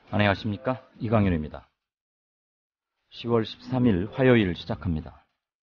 안녕하십니까, 이광윤입니다. 10월 13일 화요일 시작합니다.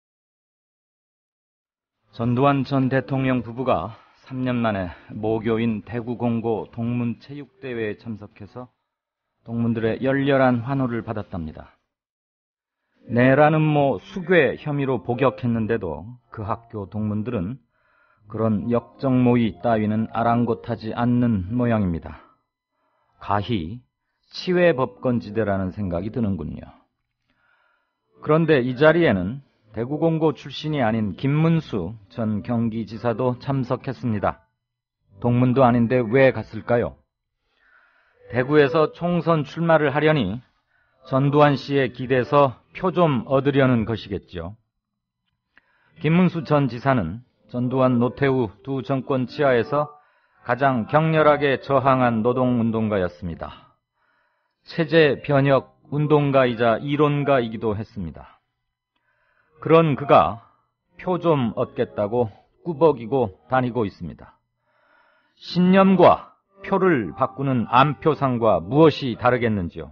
전두환 전 대통령 부부가 3년 만에 모교인 대구공고 동문체육대회에 참석해서 동문들의 열렬한 환호를 받았답니다. 내라는 수괴 혐의로 복역했는데도 그 학교 동문들은 그런 역정모의 따위는 아랑곳하지 않는 모양입니다. 가히 치외법권지대라는 생각이 드는군요. 그런데 이 자리에는 대구공고 출신이 아닌 김문수 전 경기지사도 참석했습니다. 동문도 아닌데 왜 갔을까요? 대구에서 총선 출마를 하려니 전두환 씨에 기대서 표 좀 얻으려는 것이겠죠. 김문수 전 지사는 전두환 노태우 두 정권 치하에서 가장 격렬하게 저항한 노동운동가였습니다. 체제 변혁 운동가이자 이론가이기도 했습니다. 그런 그가 표 좀 얻겠다고 꾸벅이고 다니고 있습니다. 신념과 표를 바꾸는 안표상과 무엇이 다르겠는지요?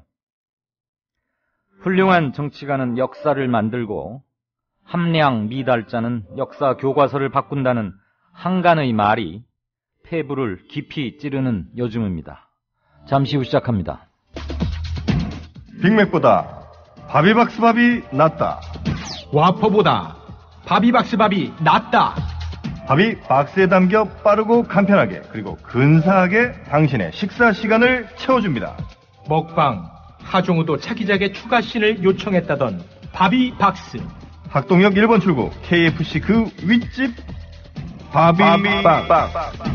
훌륭한 정치가는 역사를 만들고 함량 미달자는 역사 교과서를 바꾼다는 한간의 말이 폐부를 깊이 찌르는 요즘입니다. 잠시 후 시작합니다. 빅맥보다 바비박스밥이 낫다. 와퍼보다 바비박스밥이 낫다. 밥이 박스에 담겨 빠르고 간편하게 그리고 근사하게 당신의 식사 시간을 채워줍니다. 먹방 하종우도 차기작의 추가씬을 요청했다던 바비박스. 학동역 1번 출구 KFC 그 윗집 바비박.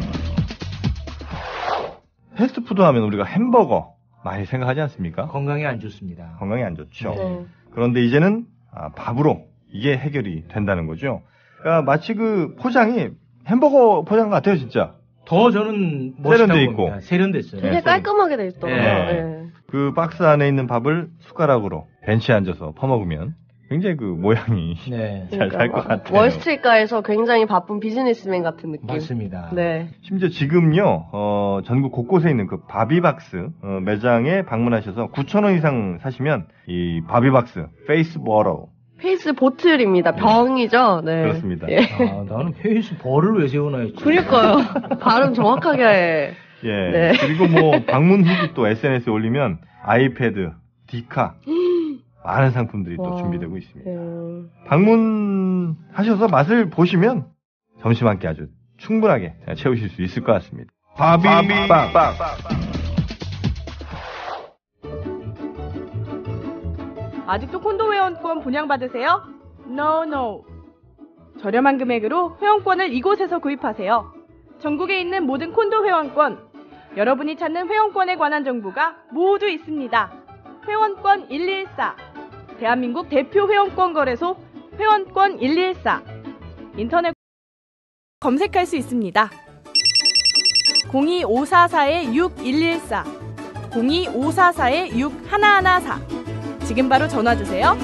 패스트푸드 하면 우리가 햄버거 많이 생각하지 않습니까? 건강에 안 좋습니다. 건강에 안 좋죠. 그런데 이제는 밥으로 이게 해결이 된다는 거죠. 그러니까 마치 그 포장이 햄버거 포장 같아요, 진짜. 더 저는 세련돼 있고 세련됐어요. 되게 깔끔하게 돼 있더라고요. 네. 그 박스 안에 있는 밥을 숟가락으로 벤치에 앉아서 퍼먹으면 굉장히 그 모양이 잘 살 것 같아요. 월스트리트가에서 굉장히 바쁜 비즈니스맨 같은 느낌. 맞습니다. 네. 심지어 지금요, 전국 곳곳에 있는 그 바비박스 매장에 방문하셔서 9,000원 이상 사시면 이 바비박스 페이스 버러 페이스 보틀입니다. 병이죠. 네. 그렇습니다. 예. 나는 페이스 벌을 왜 세우나 했지. 그러니까요. 발음 정확하게 해. 예. 네. 그리고 뭐 방문 후기 또 SNS에 올리면 아이패드, 디카 많은 상품들이 또 준비되고 있습니다. 방문하셔서 맛을 보시면 점심 한 끼 아주 충분하게 채우실 수 있을 것 같습니다. 바비박. 아직도 콘도 회원권 분양받으세요? No. 저렴한 금액으로 회원권을 이곳에서 구입하세요. 전국에 있는 모든 콘도 회원권, 여러분이 찾는 회원권에 관한 정보가 모두 있습니다. 회원권 114, 대한민국 대표 회원권 거래소 회원권 114. 인터넷 검색할 수 있습니다. 02544-6114, 02544-6114. 지금 바로 전화주세요.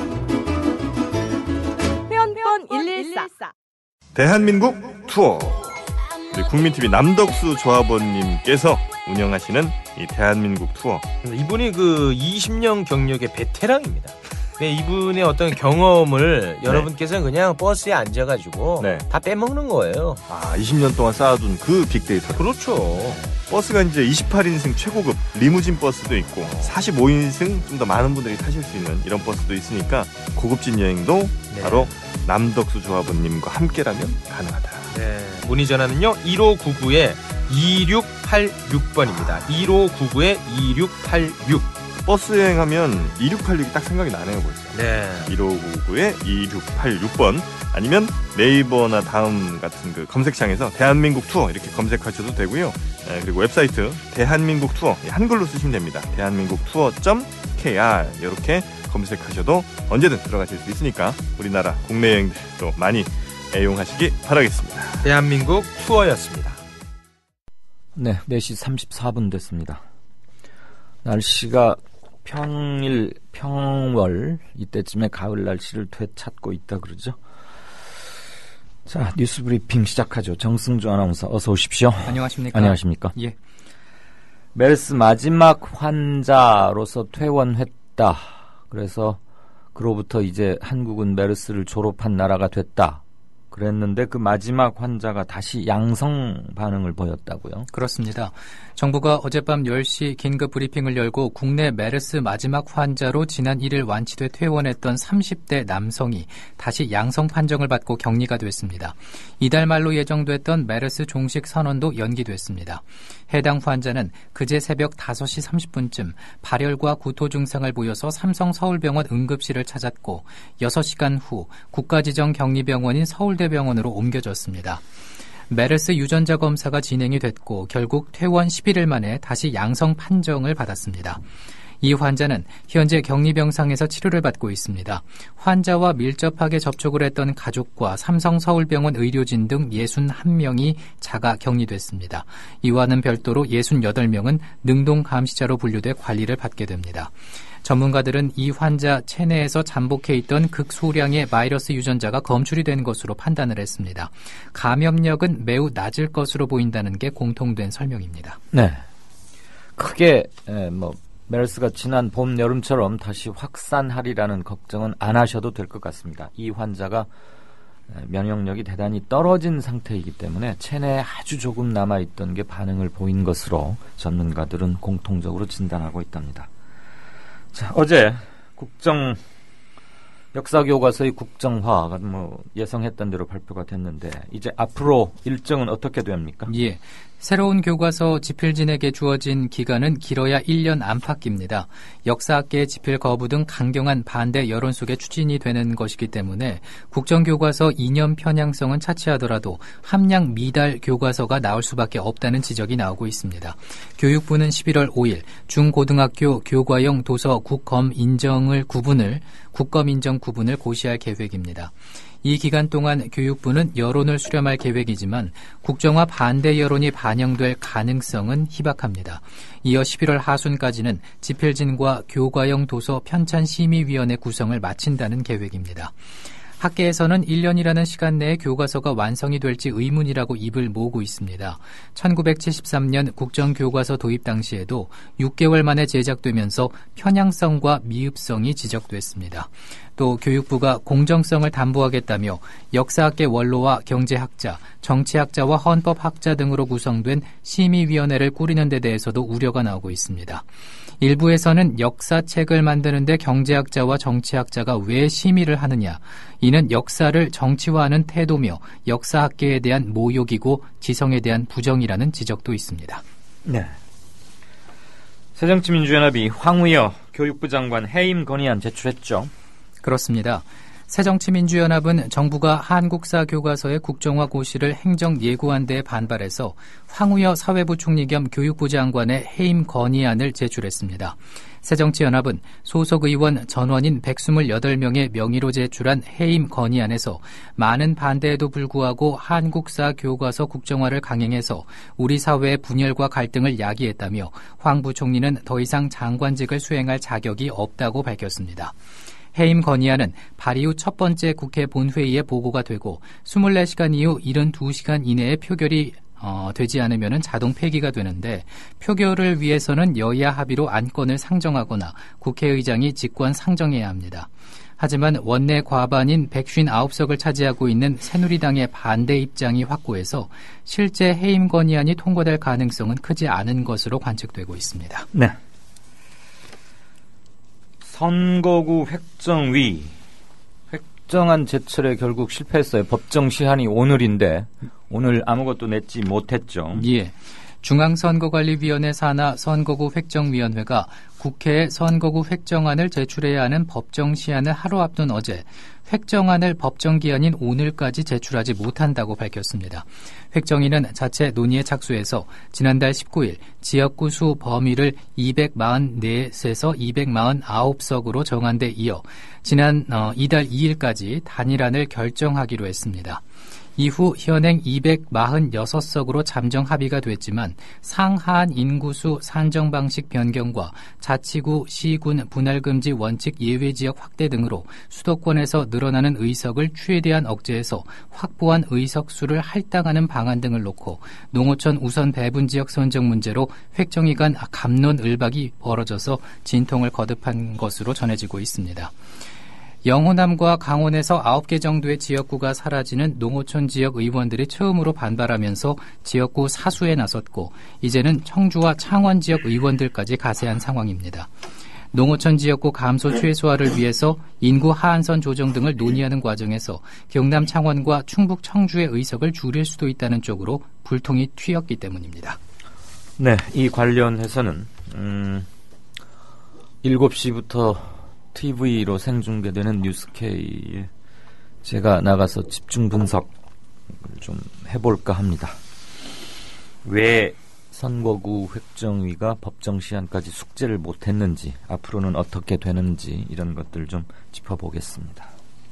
회원권 114. 대한민국 투어. 우리 국민TV 남덕수 조합원님께서 운영하시는 이 대한민국 투어. 이분이 그 20년 경력의 베테랑입니다. 이분의 어떤 경험을 여러분께서는 그냥 버스에 앉아가지고 다 빼먹는 거예요. 20년 동안 쌓아둔 그 빅데이터. 그렇죠. 버스가 이제 28인승 최고급 리무진 버스도 있고 45인승 좀 더 많은 분들이 타실 수 있는 이런 버스도 있으니까 고급진 여행도 바로 남덕수 조합원님과 함께라면 가능하다. 네. 문의 전화는요 1599-2686번입니다. 1599-2686. 버스 여행하면 2686이 딱 생각이 나네요 벌써. 네. 1599-2686번 아니면 네이버나 다음 같은 그 검색창에서 대한민국 투어 이렇게 검색하셔도 되고요. 그리고 웹사이트 대한민국 투어 한글로 쓰시면 됩니다. 대한민국 투어.kr 이렇게 검색하셔도 언제든 들어가실 수 있으니까 우리나라 국내 여행들도 많이 애용하시기 바라겠습니다. 대한민국 투어였습니다. 네, 4시 34분 됐습니다. 날씨가 평일, 평월 이때쯤에 가을 날씨를 되찾고 있다 그러죠. 자, 뉴스 브리핑 시작하죠. 정승주 아나운서 어서 오십시오. 안녕하십니까. 안녕하십니까. 예. 메르스 마지막 환자로서 퇴원했다. 그래서 그로부터 이제 한국은 메르스를 졸업한 나라가 됐다. 그랬는데 그 마지막 환자가 다시 양성 반응을 보였다고요? 그렇습니다. 정부가 어젯밤 10시 긴급 브리핑을 열고 국내 메르스 마지막 환자로 지난 1일 완치돼 퇴원했던 30대 남성이 다시 양성 판정을 받고 격리가 됐습니다. 이달 말로 예정됐던 메르스 종식 선언도 연기됐습니다. 해당 환자는 그제 새벽 5시 30분쯤 발열과 구토 증상을 보여서 삼성 서울병원 응급실을 찾았고 6시간 후 국가지정 격리병원인 서울대병원으로 옮겨졌습니다. 메르스 유전자 검사가 진행이 됐고 결국 퇴원 11일 만에 다시 양성 판정을 받았습니다. 이 환자는 현재 격리병상에서 치료를 받고 있습니다. 환자와 밀접하게 접촉을 했던 가족과 삼성 서울병원 의료진 등 61명이 자가 격리됐습니다. 이와는 별도로 68명은 능동 감시자로 분류돼 관리를 받게 됩니다. 전문가들은 이 환자 체내에서 잠복해 있던 극소량의 바이러스 유전자가 검출이 된 것으로 판단을 했습니다. 감염력은 매우 낮을 것으로 보인다는 게 공통된 설명입니다. 네. 크게 메르스가 지난 봄, 여름처럼 다시 확산하리라는 걱정은 안 하셔도 될 것 같습니다. 이 환자가 면역력이 대단히 떨어진 상태이기 때문에 체내에 아주 조금 남아있던 게 반응을 보인 것으로 전문가들은 공통적으로 진단하고 있답니다. 자, 어제 역사교과서의 국정화가 예상했던 대로 발표가 됐는데 이제 앞으로 일정은 어떻게 됩니까? 예. 새로운 교과서 집필진에게 주어진 기간은 길어야 1년 안팎입니다. 역사학계의 집필 거부 등 강경한 반대 여론 속에 추진이 되는 것이기 때문에 국정교과서 이념 편향성은 차치하더라도 함량 미달 교과서가 나올 수밖에 없다는 지적이 나오고 있습니다. 교육부는 11월 5일 중고등학교 교과형 도서 국검 인정 구분을 고시할 계획입니다. 이 기간 동안 교육부는 여론을 수렴할 계획이지만 국정화 반대 여론이 반영될 가능성은 희박합니다. 이어 11월 하순까지는 집필진과 교과형 도서 편찬심의위원회 구성을 마친다는 계획입니다. 학계에서는 1년이라는 시간 내에 교과서가 완성이 될지 의문이라고 입을 모으고 있습니다. 1973년 국정교과서 도입 당시에도 6개월 만에 제작되면서 편향성과 미흡성이 지적됐습니다. 또 교육부가 공정성을 담보하겠다며 역사학계 원로와 경제학자, 정치학자와 헌법학자 등으로 구성된 심의위원회를 꾸리는 데 대해서도 우려가 나오고 있습니다. 일부에서는 역사책을 만드는데 경제학자와 정치학자가 왜 심의를 하느냐, 이는 역사를 정치화하는 태도며 역사학계에 대한 모욕이고 지성에 대한 부정이라는 지적도 있습니다. 네. 새정치민주연합이 황우여 교육부 장관 해임 건의안 제출했죠. 그렇습니다. 새정치민주연합은 정부가 한국사 교과서의 국정화 고시를 행정 예고한 데에 반발해서 황우여 사회부 총리 겸 교육부 장관의 해임 건의안을 제출했습니다. 새정치연합은 소속 의원 전원인 128명의 명의로 제출한 해임 건의안에서 많은 반대에도 불구하고 한국사 교과서 국정화를 강행해서 우리 사회의 분열과 갈등을 야기했다며 황 부총리는 더 이상 장관직을 수행할 자격이 없다고 밝혔습니다. 해임 건의안은 발의 후 첫 번째 국회 본회의에 보고가 되고 24시간 이후 72시간 이내에 표결이 되지 않으면 자동 폐기가 되는데 표결을 위해서는 여야 합의로 안건을 상정하거나 국회의장이 직권 상정해야 합니다. 하지만 원내 과반인 159석을 차지하고 있는 새누리당의 반대 입장이 확고해서 실제 해임 건의안이 통과될 가능성은 크지 않은 것으로 관측되고 있습니다. 네. 선거구 획정안 제출에 결국 실패했어요. 법정 시한이 오늘인데 오늘 아무것도 냈지 못했죠. 예. 중앙선거관리위원회 산하 선거구 획정위원회가 국회에 선거구 획정안을 제출해야 하는 법정 시한을 하루 앞둔 어제 획정안을 법정 기한인 오늘까지 제출하지 못한다고 밝혔습니다. 획정위는 자체 논의에 착수해서 지난달 19일 지역구 수 범위를 244에서 249석으로 정한 데 이어 지난 이달 2일까지 단일안을 결정하기로 했습니다. 이후 현행 246석으로 잠정 합의가 됐지만 상하한 인구수 산정 방식 변경과 자치구, 시군 분할금지 원칙 예외지역 확대 등으로 수도권에서 늘어나는 의석을 최대한 억제해서 확보한 의석수를 할당하는 방안 등을 놓고 농어촌 우선 배분지역 선정 문제로 획정위 간 갑론을박이 벌어져서 진통을 거듭한 것으로 전해지고 있습니다. 영호남과 강원에서 9개 정도의 지역구가 사라지는 농어촌 지역 의원들이 처음으로 반발하면서 지역구 사수에 나섰고 이제는 청주와 창원 지역 의원들까지 가세한 상황입니다. 농어촌 지역구 감소 최소화를 위해서 인구 하한선 조정 등을 논의하는 과정에서 경남 창원과 충북 청주의 의석을 줄일 수도 있다는 쪽으로 불통이 튀었기 때문입니다. 네, 이 관련해서는 7시부터 TV로 생중계되는 뉴스K에 제가 나가서 집중 분석을 좀 해볼까 합니다. 왜 선거구 획정위가 법정 시한까지 숙제를 못했는지, 앞으로는 어떻게 되는지 이런 것들 좀 짚어보겠습니다.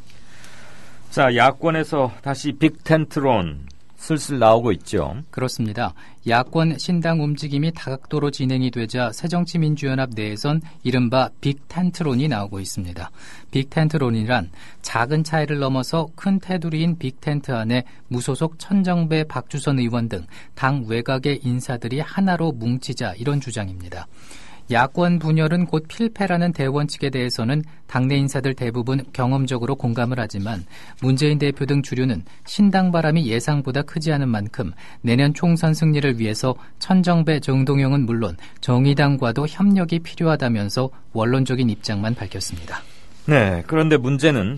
자, 야권에서 다시 빅텐트론 슬슬 나오고 있죠. 그렇습니다. 야권 신당 움직임이 다각도로 진행이 되자 새정치민주연합 내에선 이른바 빅텐트론이 나오고 있습니다. 빅텐트론이란 작은 차이를 넘어서 큰 테두리인 빅텐트 안에 무소속 천정배, 박주선 의원 등 당 외곽의 인사들이 하나로 뭉치자 이런 주장입니다. 야권 분열은 곧 필패라는 대원칙에 대해서는 당내 인사들 대부분 경험적으로 공감을 하지만 문재인 대표 등 주류는 신당 바람이 예상보다 크지 않은 만큼 내년 총선 승리를 위해서 천정배, 정동영은 물론 정의당과도 협력이 필요하다면서 원론적인 입장만 밝혔습니다. 네, 그런데 문제는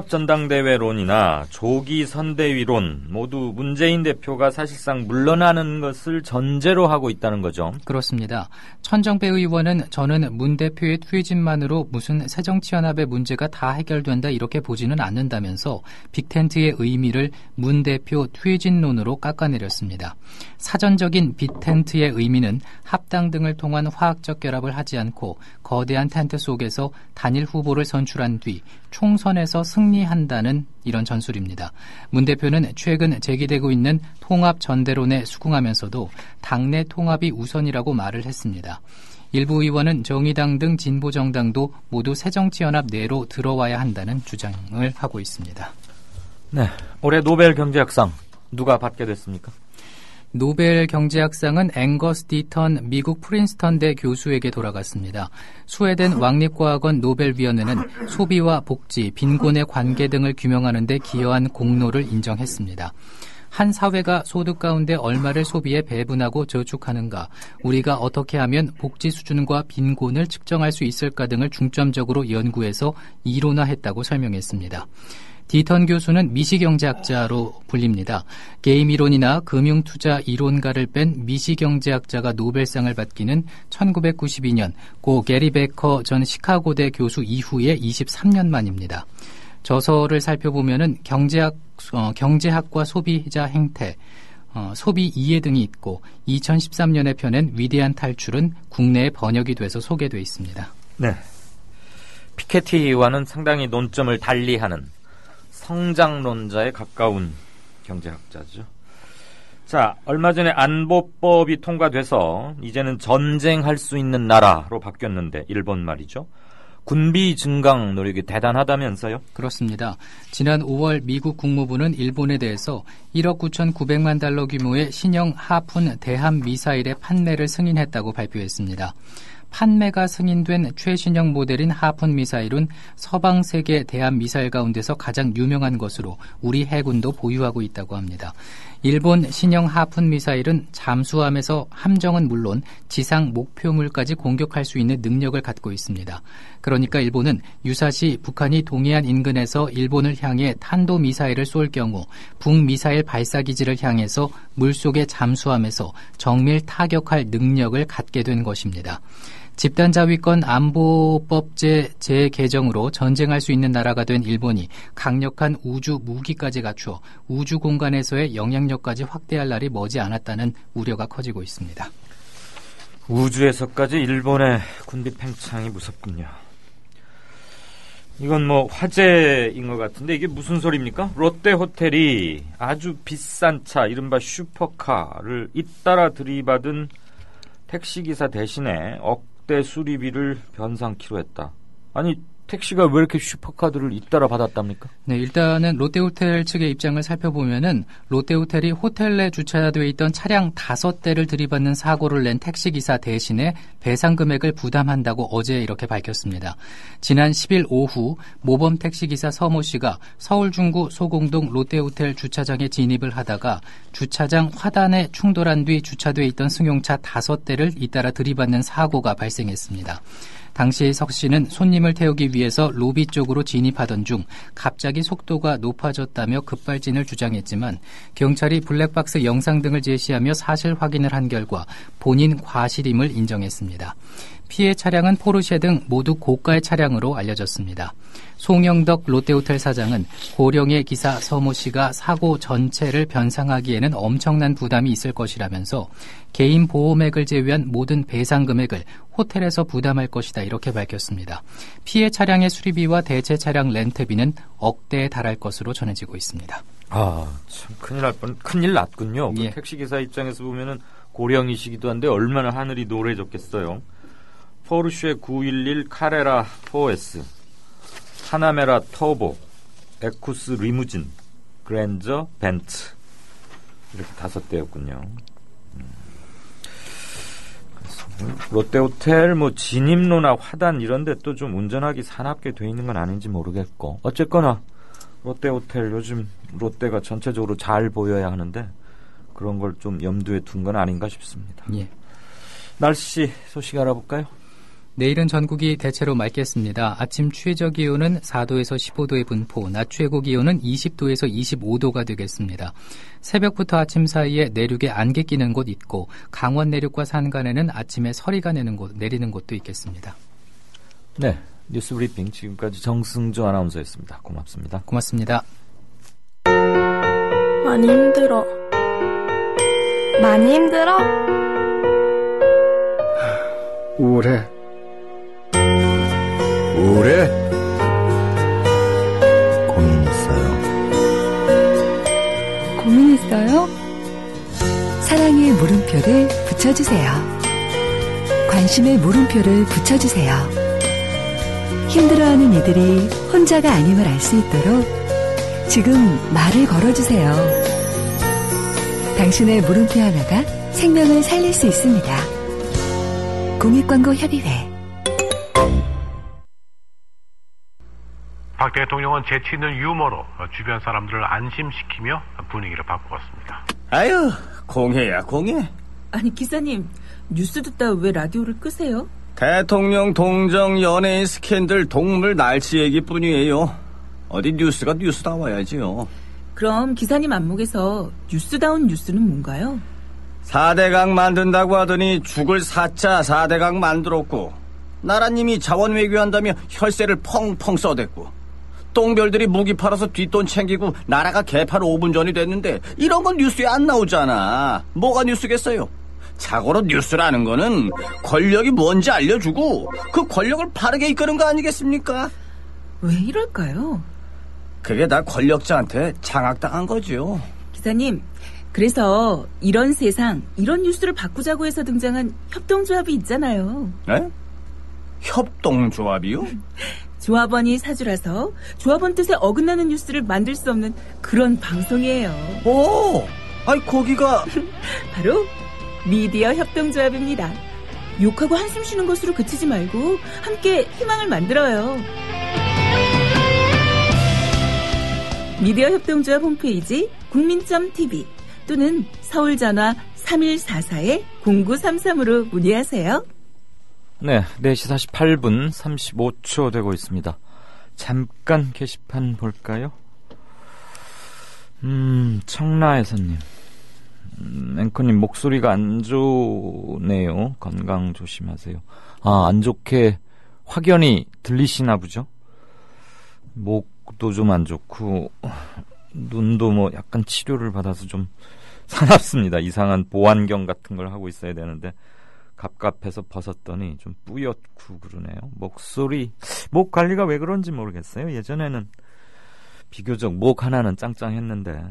통합전당대회론이나 조기 선대위론 모두 문재인 대표가 사실상 물러나는 것을 전제로 하고 있다는 거죠. 그렇습니다. 천정배 의원은 저는 문 대표의 퇴진만으로 무슨 새정치연합의 문제가 다 해결된다 이렇게 보지는 않는다면서 빅텐트의 의미를 문 대표 퇴진론으로 깎아내렸습니다. 사전적인 빅텐트의 의미는 합당 등을 통한 화학적 결합을 하지 않고 거대한 텐트 속에서 단일 후보를 선출한 뒤 총선에서 승리한다는 이런 전술입니다. 문 대표는 최근 제기되고 있는 통합 전대론에 수긍하면서도 당내 통합이 우선이라고 말을 했습니다. 일부 의원은 정의당 등 진보정당도 모두 새정치연합 내로 들어와야 한다는 주장을 하고 있습니다. 네, 올해 노벨 경제학상 누가 받게 됐습니까? 노벨 경제학상은 앵거스 디턴 미국 프린스턴대 교수에게 돌아갔습니다. 스웨덴 왕립과학원 노벨위원회는 소비와 복지, 빈곤의 관계 등을 규명하는 데 기여한 공로를 인정했습니다. 한 사회가 소득 가운데 얼마를 소비에 배분하고 저축하는가, 우리가 어떻게 하면 복지 수준과 빈곤을 측정할 수 있을까 등을 중점적으로 연구해서 이론화했다고 설명했습니다. 디턴 교수는 미시경제학자로 불립니다. 게임 이론이나 금융투자 이론가를 뺀 미시경제학자가 노벨상을 받기는 1992년 고 게리 베커 전 시카고대 교수 이후에 23년 만입니다. 저서를 살펴보면은 경제학과 소비자 행태, 소비 이해 등이 있고 2013년에 펴낸 위대한 탈출은 국내에 번역이 돼서 소개되어 있습니다. 네, 피케티와는 상당히 논점을 달리하는 성장론자에 가까운 경제학자죠. 자, 얼마 전에 안보법이 통과돼서 이제는 전쟁할 수 있는 나라로 바뀌었는데, 일본 말이죠. 군비 증강 노력이 대단하다면서요? 그렇습니다. 지난 5월 미국 국무부는 일본에 대해서 1억 9,900만 달러 규모의 신형 하푼 대함 미사일의 판매를 승인했다고 발표했습니다. 판매가 승인된 최신형 모델인 하푼 미사일은 서방 세계 대함 미사일 가운데서 가장 유명한 것으로 우리 해군도 보유하고 있다고 합니다. 일본 신형 하푼 미사일은 잠수함에서 함정은 물론 지상 목표물까지 공격할 수 있는 능력을 갖고 있습니다. 그러니까 일본은 유사시 북한이 동해안 인근에서 일본을 향해 탄도미사일을 쏠 경우 북미사일 발사기지를 향해서 물속의 잠수함에서 정밀 타격할 능력을 갖게 된 것입니다. 집단자위권 안보법제 재개정으로 전쟁할 수 있는 나라가 된 일본이 강력한 우주 무기까지 갖추어 우주 공간에서의 영향력까지 확대할 날이 머지 않았다는 우려가 커지고 있습니다. 우주에서까지 일본의 군비 팽창이 무섭군요. 이건 뭐 화제인 것 같은데 이게 무슨 소리입니까? 롯데호텔이 아주 비싼 차, 이른바 슈퍼카를 잇따라 들이받은 택시기사 대신에 억대 수리비를 변상키로 했다. 아니, 택시가 왜 이렇게 슈퍼카들을 잇따라 받았답니까? 네, 일단은 롯데호텔 측의 입장을 살펴보면은 롯데호텔이 호텔 내 주차되어 있던 차량 5대를 들이받는 사고를 낸 택시기사 대신에 배상 금액을 부담한다고 어제 이렇게 밝혔습니다. 지난 10일 오후 모범 택시기사 서모 씨가 서울 중구 소공동 롯데호텔 주차장에 진입을 하다가 주차장 화단에 충돌한 뒤 주차되어 있던 승용차 5대를 잇따라 들이받는 사고가 발생했습니다. 당시 석 씨는 손님을 태우기 위해서 로비 쪽으로 진입하던 중 갑자기 속도가 높아졌다며 급발진을 주장했지만 경찰이 블랙박스 영상 등을 제시하며 사실 확인을 한 결과 본인 과실임을 인정했습니다. 피해 차량은 포르쉐 등 모두 고가의 차량으로 알려졌습니다. 송영덕 롯데호텔 사장은 고령의 기사 서모 씨가 사고 전체를 변상하기에는 엄청난 부담이 있을 것이라면서 개인 보험액을 제외한 모든 배상 금액을 호텔에서 부담할 것이다 이렇게 밝혔습니다. 피해 차량의 수리비와 대체 차량 렌트비는 억대에 달할 것으로 전해지고 있습니다. 아, 참 큰일 났군요. 예. 그 택시기사 입장에서 보면은 고령이시기도 한데 얼마나 하늘이 노래졌겠어요. 포르쉐 911 카레라 4S, 파나메라 터보, 에쿠스 리무진, 그랜저, 벤츠 이렇게 5대였군요. 롯데호텔 뭐 진입로나 화단 이런 데 또 좀 운전하기 사납게 돼 있는 건 아닌지 모르겠고 어쨌거나 롯데호텔 요즘 롯데가 전체적으로 잘 보여야 하는데 그런 걸 좀 염두에 둔 건 아닌가 싶습니다. 예. 날씨 소식 알아볼까요? 내일은 전국이 대체로 맑겠습니다. 아침 최저 기온은 4도에서 15도의 분포, 낮 최고 기온은 20도에서 25도가 되겠습니다. 새벽부터 아침 사이에 내륙에 안개 끼는 곳 있고 강원 내륙과 산간에는 아침에 서리가 내리는 곳도 있겠습니다. 네, 뉴스 브리핑 지금까지 정승조 아나운서였습니다. 고맙습니다. 고맙습니다. 많이 힘들어. 많이 힘들어? 우울해. 고민 있어요. 고민 있어요? 사랑의 물음표를 붙여주세요. 관심의 물음표를 붙여주세요. 힘들어하는 이들이 혼자가 아님을 알 수 있도록 지금 말을 걸어주세요. 당신의 물음표 하나가 생명을 살릴 수 있습니다. 공익광고협의회. 박 대통령은 재치 있는 유머로 주변 사람들을 안심시키며 분위기를 바꾸었습니다. 아유, 공해야 공해. 아니 기사님, 뉴스 듣다 왜 라디오를 끄세요? 대통령 동정 연예인 스캔들 동물 날씨 얘기뿐이에요. 어디 뉴스가 뉴스다워야지요. 그럼 기사님 안목에서 뉴스다운 뉴스는 뭔가요? 4대강 만든다고 하더니 죽을 4차 4대강 만들었고 나라님이 자원 외교한다며 혈세를 펑펑 써댔고 똥별들이 무기 팔아서 뒷돈 챙기고 나라가 개판 5분 전이 됐는데 이런 건 뉴스에 안 나오잖아. 뭐가 뉴스겠어요? 자고로 뉴스라는 거는 권력이 뭔지 알려주고 그 권력을 바르게 이끄는 거 아니겠습니까? 왜 이럴까요? 그게 다 권력자한테 장악당한 거죠. 기사님, 그래서 이런 세상, 이런 뉴스를 바꾸자고 해서 등장한 협동조합이 있잖아요. 네? 협동조합이요? 조합원이 사주라서 조합원 뜻에 어긋나는 뉴스를 만들 수 없는 그런 방송이에요. 오! 아니 거기가 바로 미디어 협동조합입니다. 욕하고 한숨 쉬는 것으로 그치지 말고 함께 희망을 만들어요. 미디어 협동조합 홈페이지 국민.tv 또는 서울전화 3144-0933으로 문의하세요. 네, 4시 48분 35초 되고 있습니다. 잠깐 게시판 볼까요? 청라에서님. 앵커님 목소리가 안 좋네요. 건강 조심하세요. 아, 안 좋게 확연히 들리시나 보죠? 목도 좀 안 좋고 눈도 뭐 약간 치료를 받아서 좀 사납습니다. 이상한 보안경 같은 걸 하고 있어야 되는데 갑갑해서 벗었더니 좀 뿌옇고 그러네요. 목 관리가 왜 그런지 모르겠어요. 예전에는 비교적 목 하나는 짱짱했는데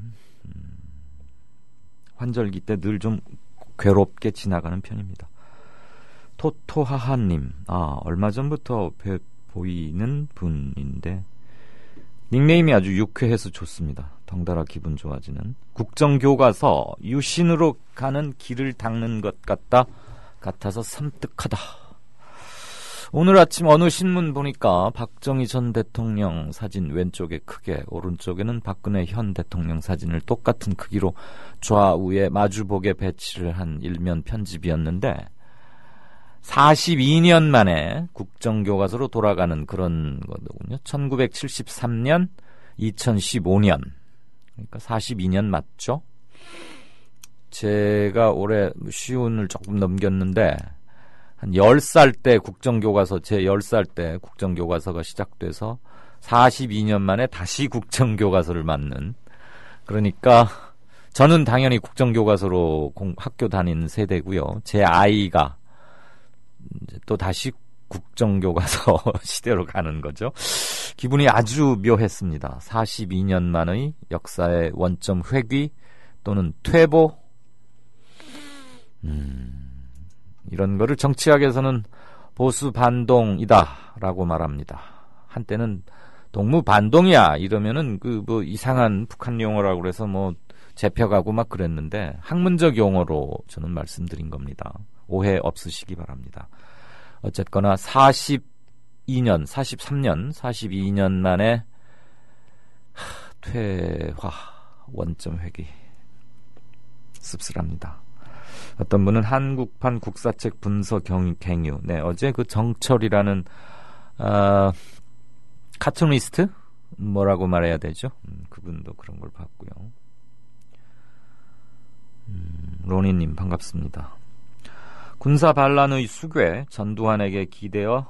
환절기 때 늘 좀 괴롭게 지나가는 편입니다. 토토하하님, 얼마 전부터 보이는 분인데 닉네임이 아주 유쾌해서 좋습니다. 덩달아 기분 좋아지는 국정교과서 유신으로 가는 길을 닦는 것 같아서 섬뜩하다. 오늘 아침 어느 신문 보니까 박정희 전 대통령 사진 왼쪽에 크게, 오른쪽에는 박근혜 현 대통령 사진을 똑같은 크기로 좌우에 마주보게 배치를 한 일면 편집이었는데 42년 만에 국정교과서로 돌아가는 그런 거더군요. 1973년, 2015년. 그러니까 42년 맞죠? 제가 올해 쉬운을 조금 넘겼는데 한 10살 때 국정교과서, 제 10살 때 국정교과서가 시작돼서 42년 만에 다시 국정교과서를 맞는, 그러니까 저는 당연히 국정교과서로 학교 다니는 세대고요. 제 아이가 이제 또 다시 국정교과서 시대로 가는 거죠. 기분이 아주 묘했습니다. 42년 만의 역사의 원점 회귀 또는 퇴보, 이런 거를 정치학에서는 보수 반동이다라고 말합니다. 한때는 동무 반동이야 이러면은 뭐 이상한 북한 용어라고 그래서 뭐 잡혀가고 막 그랬는데 학문적 용어로 저는 말씀드린 겁니다. 오해 없으시기 바랍니다. 어쨌거나 42년 만에 퇴화, 원점 회귀. 씁쓸합니다. 어떤 분은 한국판 국사책 분서 갱유. 네, 어제 그 정철이라는 카툰리스트? 뭐라고 말해야 되죠? 그분도 그런 걸 봤고요. 로니님 반갑습니다. 군사 반란의 수괴, 전두환에게 기대야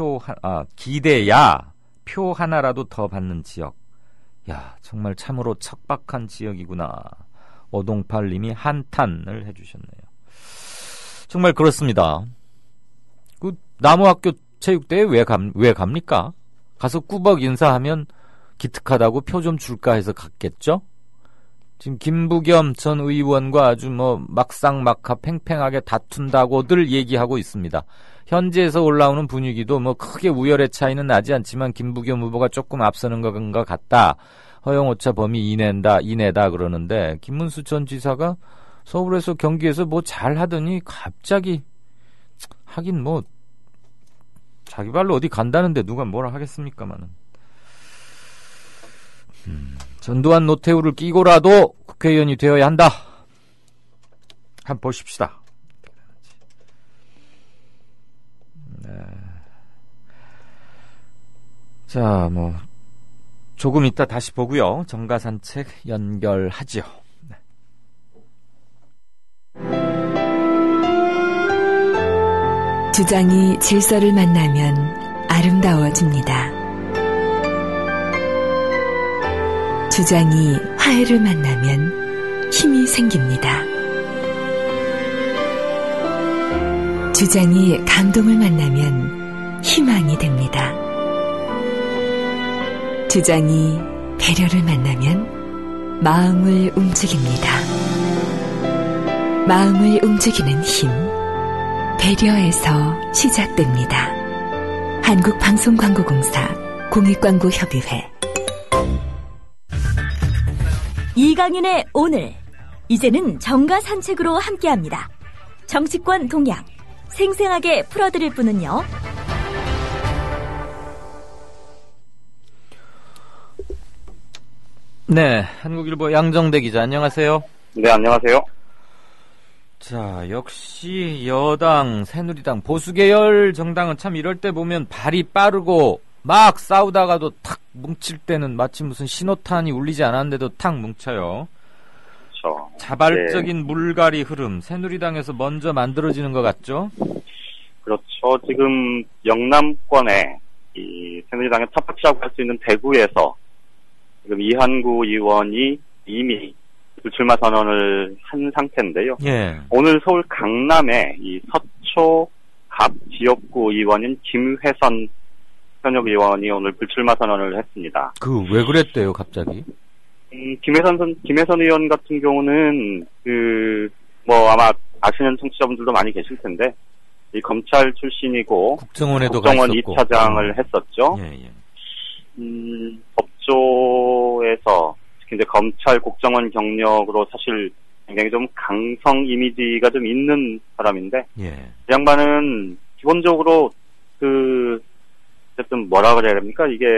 표 하나라도 더 받는 지역. 야, 정말 참으로 척박한 지역이구나. 오동팔님이 한탄을 해주셨네요. 정말 그렇습니다. 그 나무학교 체육대회 왜 갑니까? 가서 꾸벅 인사하면 기특하다고 표 좀 줄까 해서 갔겠죠? 지금 김부겸 전 의원과 아주 막상막하 팽팽하게 다툰다고들 얘기하고 있습니다. 현지에서 올라오는 분위기도 크게 우열의 차이는 나지 않지만 김부겸 후보가 조금 앞서는 것 같다. 허용오차 범위 이내다 그러는데 김문수 전 지사가 서울에서 경기에서 잘 하더니 갑자기 하긴 자기 발로 어디 간다는데 누가 뭐라 하겠습니까마는. 전두환 노태우를 끼고라도 국회의원이 되어야 한다. 한번 보십시다. 네. 자, 조금 이따 다시 보고요. 정가산책 연결하죠. 네. 주장이 질서를 만나면 아름다워집니다. 주장이 화해를 만나면 힘이 생깁니다. 주장이 감동을 만나면 희망이 됩니다. 주장이 배려를 만나면 마음을 움직입니다. 마음을 움직이는 힘, 배려에서 시작됩니다. 한국방송광고공사 공익광고협의회. 이강윤의 오늘, 이제는 정가 산책으로 함께합니다. 정치권 동향 생생하게 풀어드릴 분은요. 네, 한국일보 양정대 기자 안녕하세요. 네, 안녕하세요. 자, 역시 여당, 새누리당, 보수계열 정당은 참 이럴 때 보면 발이 빠르고 막 싸우다가도 탁 뭉칠 때는 마치 무슨 신호탄이 울리지 않았는데도 탁 뭉쳐요. 그렇죠. 자발적인 물갈이 흐름, 새누리당에서 먼저 만들어지는 것 같죠? 그렇죠. 지금 영남권에 이 새누리당의 텃밭이라고 할 수 있는 대구에서 지금 이한구 의원이 이미 불출마 선언을 한 상태인데요. 예. 오늘 서울 강남에 이 서초 서초 갑 지역구 의원인 김회선 현역 의원이 오늘 불출마 선언을 했습니다. 왜 그랬대요, 갑자기? 김혜선 의원 같은 경우는 아마 아시는 청취자분들도 많이 계실 텐데 이 검찰 출신이고 국정원에도 국정원 2차장을 했었죠. 예. 법조에서 특히 이제 검찰 국정원 경력으로 사실 굉장히 좀 강성 이미지가 좀 있는 사람인데 예. 이 양반은 기본적으로 어쨌든 뭐라 그래야 됩니까? 이게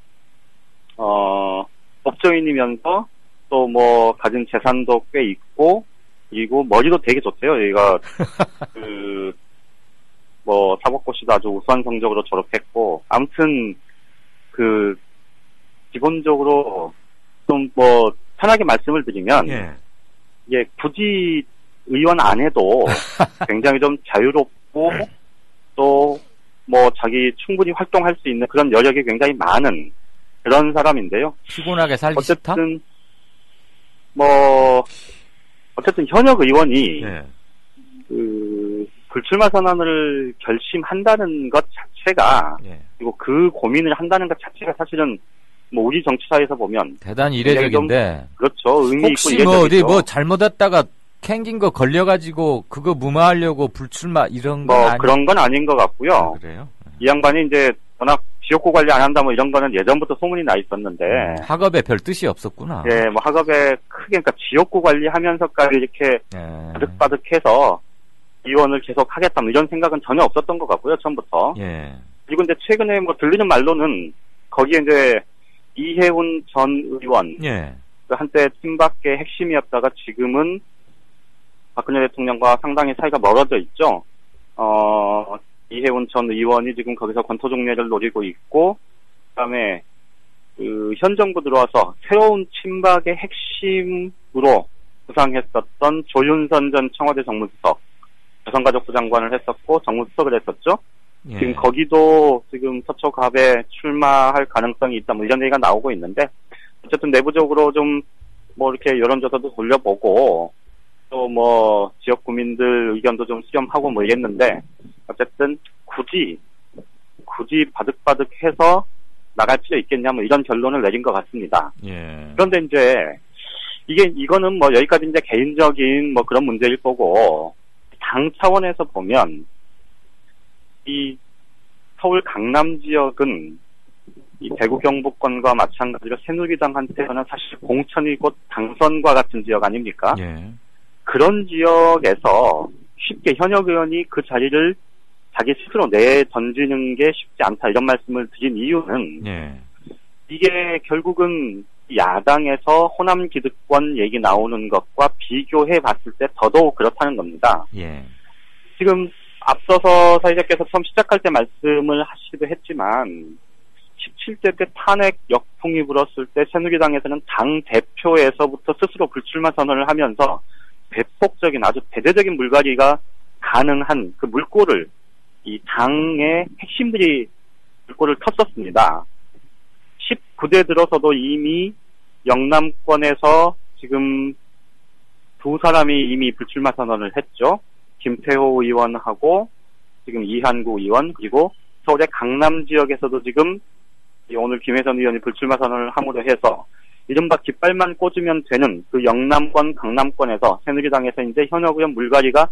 법조인이면서 또 뭐 가진 재산도 꽤 있고 그리고 머리도 되게 좋대요. 얘가 사법고시도 아주 우수한 성적으로 졸업했고 아무튼 기본적으로 좀 편하게 말씀을 드리면 이게 굳이 의원 안 해도 굉장히 좀 자유롭고 또 자기 충분히 활동할 수 있는 그런 여력이 굉장히 많은 그런 사람인데요. 피곤하게 살기 싫다? 어쨌든 현역 의원이 불출마 선언을 결심한다는 것 자체가 그리고 그 고민을 한다는 것 자체가 사실은 우리 정치사에서 보면 대단히 이례적인데 그렇죠. 의미 혹시 있고 이례적이죠. 어디 잘못했다가 캥긴 거 걸려가지고 그거 무마하려고 불출마 이런 건 그런 건 아닌 것 같고요. 그래요? 이 양반이 이제 워낙 지역구 관리 안 한다 이런 거는 예전부터 소문이 나 있었는데 학업에 별 뜻이 없었구나. 예, 학업에 크게 그러니까 지역구 관리하면서까지 이렇게 바득바득해서 의원을 계속 하겠다 이런 생각은 전혀 없었던 것 같고요, 처음부터. 예. 그리고 이제 최근에 들리는 말로는 거기에 이제 이해운 전 의원 한때 친박계 핵심이었다가 지금은 박근혜 대통령과 상당히 사이가 멀어져 있죠. 이해운 전 의원이 지금 거기서 권토종례를 노리고 있고, 그다음에 현 정부 들어와서 새로운 친박의 핵심으로 부상했었던 조윤선 전 청와대 정무수석, 여성가족부 장관을 했었고 정무수석을 했었죠. 지금 거기도 지금 서초갑에 출마할 가능성이 있다 이런 얘기가 나오고 있는데 어쨌든 내부적으로 좀 이렇게 여론조사도 돌려보고 또 지역 구민들 의견도 좀 수렴하고 이랬는데 어쨌든 굳이 바득바득해서 나갈 필요 있겠냐 이런 결론을 내린 것 같습니다. 그런데 이제 이거는 여기까지 이제 개인적인 그런 문제일 거고 당 차원에서 보면 이 서울 강남 지역은 이 대구 경북권과 마찬가지로 새누리당한테는 사실 공천이 곧 당선과 같은 지역 아닙니까? 그런 지역에서 쉽게 현역 의원이 그 자리를 자기 스스로 내던지는 게 쉽지 않다 이런 말씀을 드린 이유는 이게 결국은 야당에서 호남 기득권 얘기 나오는 것과 비교해 봤을 때 더더욱 그렇다는 겁니다. 지금 앞서서 사회자께서 처음 시작할 때 말씀을 하시기도 했지만 17대 때 탄핵 역풍이 불었을 때 새누리당에서는 당 대표에서부터 스스로 불출마 선언을 하면서 대폭적인 아주 대대적인 물갈이가 가능한 그 물꼬를 이 당의 핵심들이 물꼬를 텄었습니다. 19대 들어서도 이미 영남권에서 지금 두 사람이 이미 불출마 선언을 했죠. 김태호 의원하고 지금 이한구 의원 그리고 서울의 강남 지역에서도 지금 오늘 김혜선 의원이 불출마 선언을 함으로 해서 이른바 깃발만 꽂으면 되는 그 영남권 강남권에서 새누리당에서 이제 현역 의원 물갈이가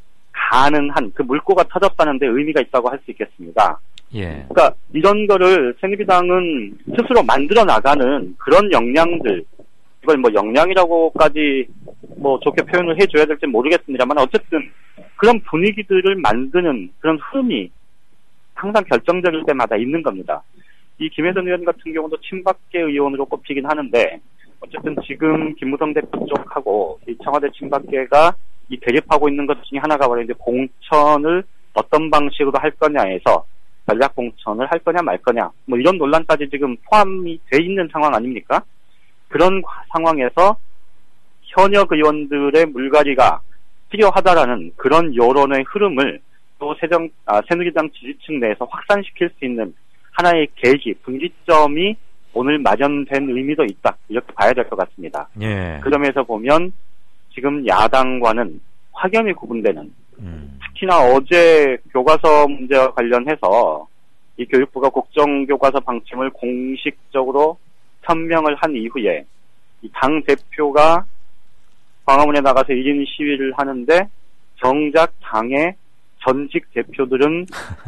가능한 그 물꼬가 터졌다는 데 의미가 있다고 할 수 있겠습니다. 그러니까 이런 거를 새누리당은 스스로 만들어 나가는 그런 역량들 이걸 역량이라고까지 좋게 표현을 해줘야 될지 모르겠습니다만 어쨌든 그런 분위기들을 만드는 그런 흐름이 항상 결정적일 때마다 있는 겁니다. 이 김혜선 의원 같은 경우도 친박계 의원으로 꼽히긴 하는데 어쨌든 지금 김무성 대표 쪽하고 이 청와대 친박계가 이 대립하고 있는 것 중에 하나가 바로 이제 공천을 어떤 방식으로 할 거냐에서 전략 공천을 할 거냐 말 거냐 이런 논란까지 지금 포함이 돼 있는 상황 아닙니까? 그런 상황에서 현역 의원들의 물갈이가 필요하다라는 그런 여론의 흐름을 또 새누리당 지지층 내에서 확산시킬 수 있는 하나의 계기, 분기점이 오늘 마련된 의미도 있다. 이렇게 봐야 될 것 같습니다. 그 점에서 보면 지금 야당과는 확연히 구분되는 특히나 어제 교과서 문제와 관련해서 이 교육부가 국정교과서 방침을 공식적으로 천명을 한 이후에 이 당 대표가 광화문에 나가서 1인 시위를 하는데 정작 당의 전직 대표들은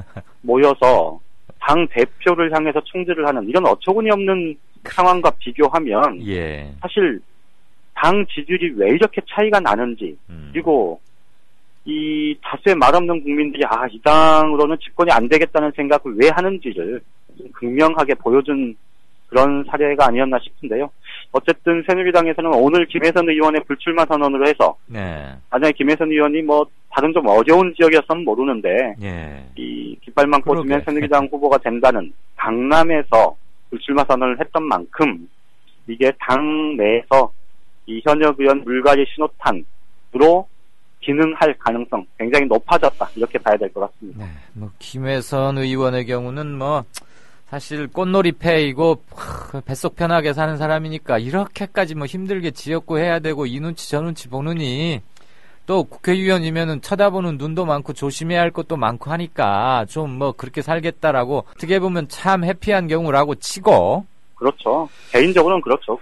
모여서 당 대표를 향해서 총질을 하는 이런 어처구니 없는 상황과 비교하면 사실 당 지지율이 왜 이렇게 차이가 나는지 그리고 이 다수의 말없는 국민들이 이 당으로는 집권이 안 되겠다는 생각을 왜 하는지를 극명하게 보여준 그런 사례가 아니었나 싶은데요. 어쨌든 새누리당에서는 오늘 김혜선 의원의 불출마 선언으로 해서 만약에 김혜선 의원이 다른 좀 어려운 지역이었으면 모르는데 이 깃발만 꽂으면 새누리당 후보가 된다는 강남에서 불출마 선언을 했던 만큼 이게 당 내에서 이 현역 의원 물갈이 신호탄으로 기능할 가능성 굉장히 높아졌다 이렇게 봐야 될 것 같습니다. 김혜선 의원의 경우는 사실 꽃놀이 패이고 뱃속 편하게 사는 사람이니까 이렇게까지 힘들게 지었고 해야 되고 이 눈치 저 눈치 보느니 또 국회의원이면은 쳐다보는 눈도 많고 조심해야 할 것도 많고 하니까 좀 그렇게 살겠다라고 어떻게 보면 참 해피한 경우라고 치고 그렇죠. 개인적으로는 그렇죠.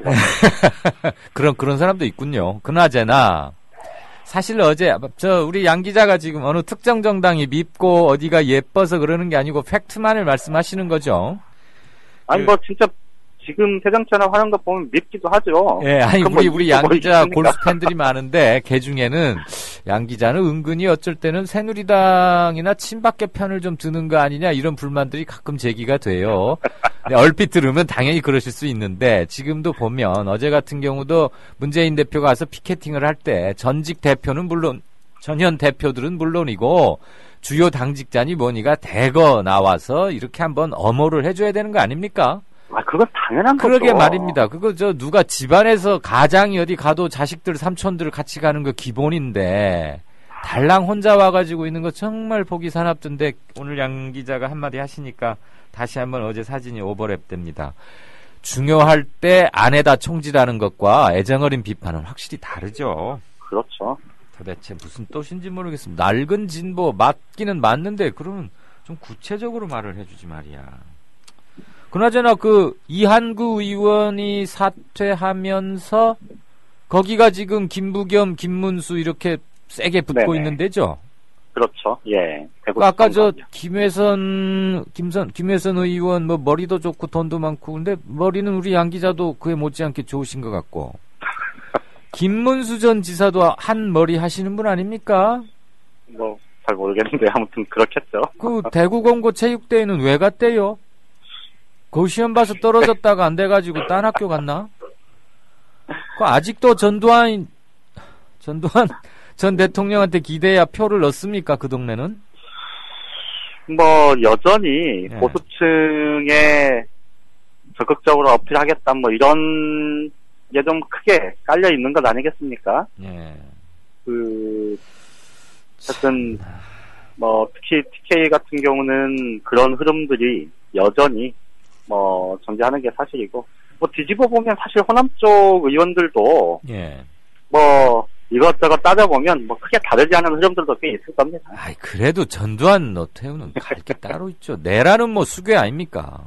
그런 사람도 있군요. 그나저나 사실 어제 우리 양 기자가 지금 어느 특정 정당이 밉고 어디가 예뻐서 그러는 게 아니고 팩트만을 말씀하시는 거죠. 아니 진짜 지금 새정치연합 하는 거 보면 밉기도 하죠. 아니 우리 양 기자 골프 팬들이 많은데 그 중에는 양 기자는 은근히 어쩔 때는 새누리당이나 친박계 편을 좀 드는 거 아니냐 이런 불만들이 가끔 제기가 돼요. 얼핏 들으면 당연히 그러실 수 있는데 지금도 보면 어제 같은 경우도 문재인 대표가 와서 피켓팅을 할 때 전직 대표는 물론 전현 대표들은 물론이고 주요 당직자니 뭐니가 대거 나와서 이렇게 한번 엄호를 해줘야 되는 거 아닙니까? 그건 당연한 거죠. 그러게 말입니다. 그거 누가 집안에서 가장이 어디 가도 자식들 삼촌들 같이 가는 거 기본인데 달랑 혼자 와가지고 있는 거 정말 보기 사납던데 오늘 양 기자가 한마디 하시니까 다시 한번 어제 사진이 오버랩 됩니다. 중요할 때 안에다 총질하는 것과 애정어린 비판은 확실히 다르죠. 그렇죠. 도대체 무슨 뜻인지 모르겠습니다. 낡은 진보 맞기는 맞는데 그러면 좀 구체적으로 말을 해주지 말이야. 그나저나 이한구 의원이 사퇴하면서 거기가 지금 김부겸, 김문수 이렇게 세게 붙고 있는 데죠? 그렇죠. 아까 김혜선 의원 머리도 좋고 돈도 많고 근데 머리는 우리 양 기자도 그에 못지않게 좋으신 것 같고 김문수 전 지사도 한 머리 하시는 분 아닙니까? 잘 모르겠는데 아무튼 그렇겠죠. 대구 공고 체육대회는 왜 갔대요? 시험 봐서 떨어졌다가 안 돼가지고 딴 학교 갔나? 아직도 전두환 전 대통령한테 기대야 표를 넣습니까? 그 동네는? 여전히 보수층에 적극적으로 어필하겠다 이런 게 좀 크게 깔려 있는 것 아니겠습니까? 어쨌든 특히 TK 같은 경우는 그런 흐름들이 여전히 존재하는 게 사실이고 뒤집어 보면 사실 호남 쪽 의원들도 이것저것 따져보면 크게 다르지 않은 흐름들도 꽤 있을 겁니다. 그래도 전두환 노태우는 갈 게 따로 있죠. 내라는 수괴 아닙니까?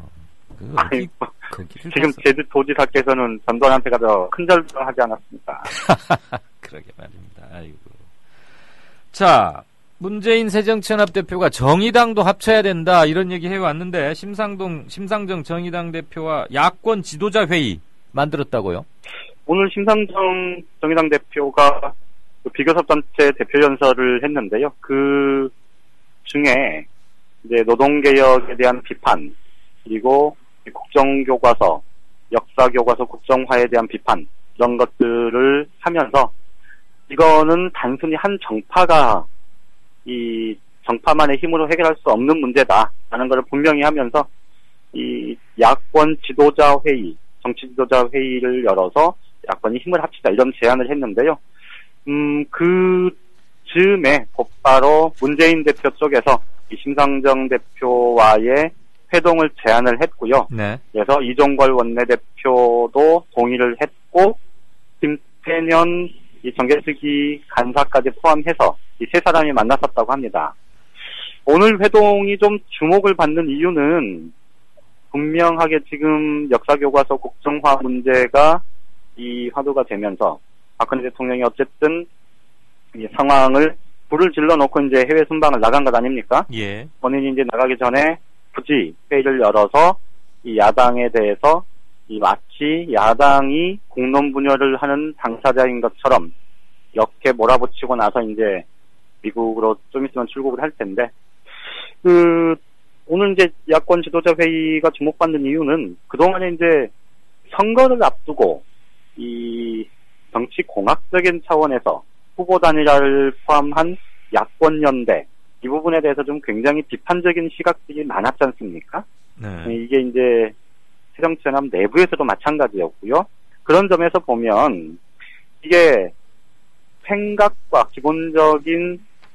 지금 제주도지사께서는 전두환한테 가서 큰 절을 하지 않았습니까? 그러게 말입니다. 아이고. 자, 문재인 새정치연합 대표가 정의당도 합쳐야 된다 이런 얘기 해왔는데 심상정 정의당 대표와 야권 지도자 회의 만들었다고요? 오늘 심상정 정의당 대표가 비교섭단체 대표연설을 했는데요. 그 중에 이제 노동개혁에 대한 비판 그리고 국정교과서, 역사교과서 국정화에 대한 비판 이런 것들을 하면서 이거는 단순히 한 정파가 이 정파만의 힘으로 해결할 수 없는 문제다라는 것을 분명히 하면서 이 야권 지도자 회의, 정치 지도자 회의를 열어서 야권이 힘을 합치자 이런 제안을 했는데요. 그 즈음에 곧바로 문재인 대표 쪽에서 이 심상정 대표와의 회동을 제안을 했고요. 그래서 이종걸 원내대표도 동의를 했고 김태년 이 정계특위 간사까지 포함해서 이 세 사람이 만났었다고 합니다. 오늘 회동이 좀 주목을 받는 이유는 분명하게 지금 역사교과서 국정화 문제가 이 화두가 되면서 박근혜 대통령이 어쨌든 이 상황을 불을 질러놓고 이제 해외 순방을 나간 것 아닙니까? 예. 본인이 이제 나가기 전에 굳이 회의를 열어서 이 야당에 대해서 이 마치 야당이 공론 분열을 하는 당사자인 것처럼 이렇게 몰아붙이고 나서 이제 미국으로 좀 있으면 출국을 할 텐데, 오늘 이제 야권 지도자 회의가 주목받는 이유는 그동안에 이제 선거를 앞두고 이 정치 공학적인 차원에서 후보 단일화를 포함한 야권 연대 이 부분에 대해서 좀 굉장히 비판적인 시각들이 많았지 않습니까? 네. 이게 이제 새정치연합 내부에서도 마찬가지였고요. 그런 점에서 보면 이게 생각과 기본적인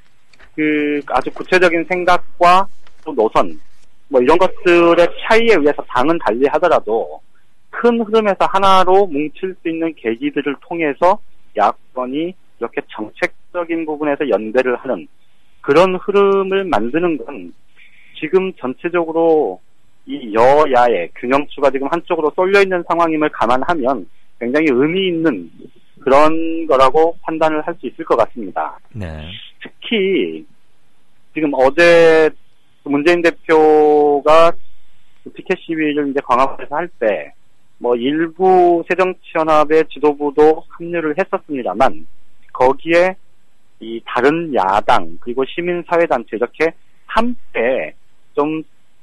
아주 구체적인 생각과 또 노선 뭐 이런 것들의 차이에 의해서 당은 달리 하더라도 큰 흐름에서 하나로 뭉칠 수 있는 계기들을 통해서 야권이 이렇게 정책적인 부분에서 연대를 하는 그런 흐름을 만드는 건 지금 전체적으로 이 여야의 균형추가 지금 한쪽으로 쏠려 있는 상황임을 감안하면 굉장히 의미 있는 그런 거라고 판단을 할 수 있을 것 같습니다. 네. 특히 지금 어제 문재인 대표가 피켓 시위를 이제 광화문에서 할 때 뭐 일부 새정치연합의 지도부도 합류를 했었습니다만 거기에 이 다른 야당 그리고 시민사회단체 이렇게 함께 좀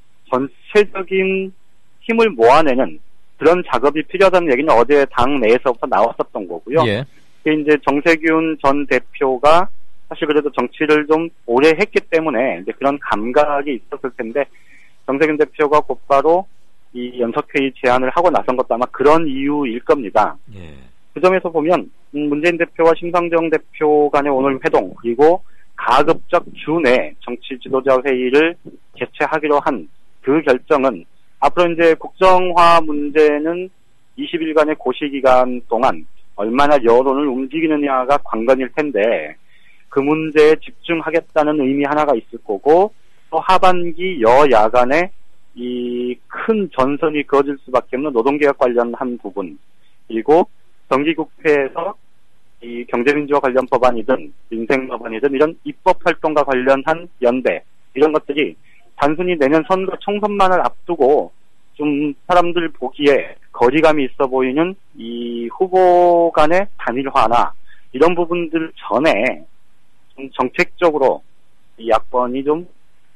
전체적인 힘을 모아내는 그런 작업이 필요하다는 얘기는 어제 당 내에서부터 나왔었던 거고요. 예. 이제 정세균 전 대표가 사실 그래도 정치를 좀 오래 했기 때문에 이제 그런 감각이 있었을 텐데 정세균 대표가 곧바로 이 연석회의 제안을 하고 나선 것도 아마 그런 이유일 겁니다. 예. 그 점에서 보면 문재인 대표와 심상정 대표 간의 오늘 회동 그리고 가급적 주내 정치 지도자 회의를 개최하기로 한 그 결정은 앞으로 이제 국정화 문제는 20일간의 고시기간 동안 얼마나 여론을 움직이느냐가 관건일 텐데 그 문제에 집중하겠다는 의미 하나가 있을 거고 또 하반기 여야 간에 이 큰 전선이 그어질 수밖에 없는 노동개혁 관련한 부분 그리고 정기국회에서 이 경제민주화 관련 법안이든 민생 법안이든 이런 입법 활동과 관련한 연대 이런 것들이 단순히 내년 선거 총선만을 앞두고 좀 사람들 보기에 거리감이 있어 보이는 이 후보 간의 단일화나 이런 부분들 전에 좀 정책적으로 이 야권이 좀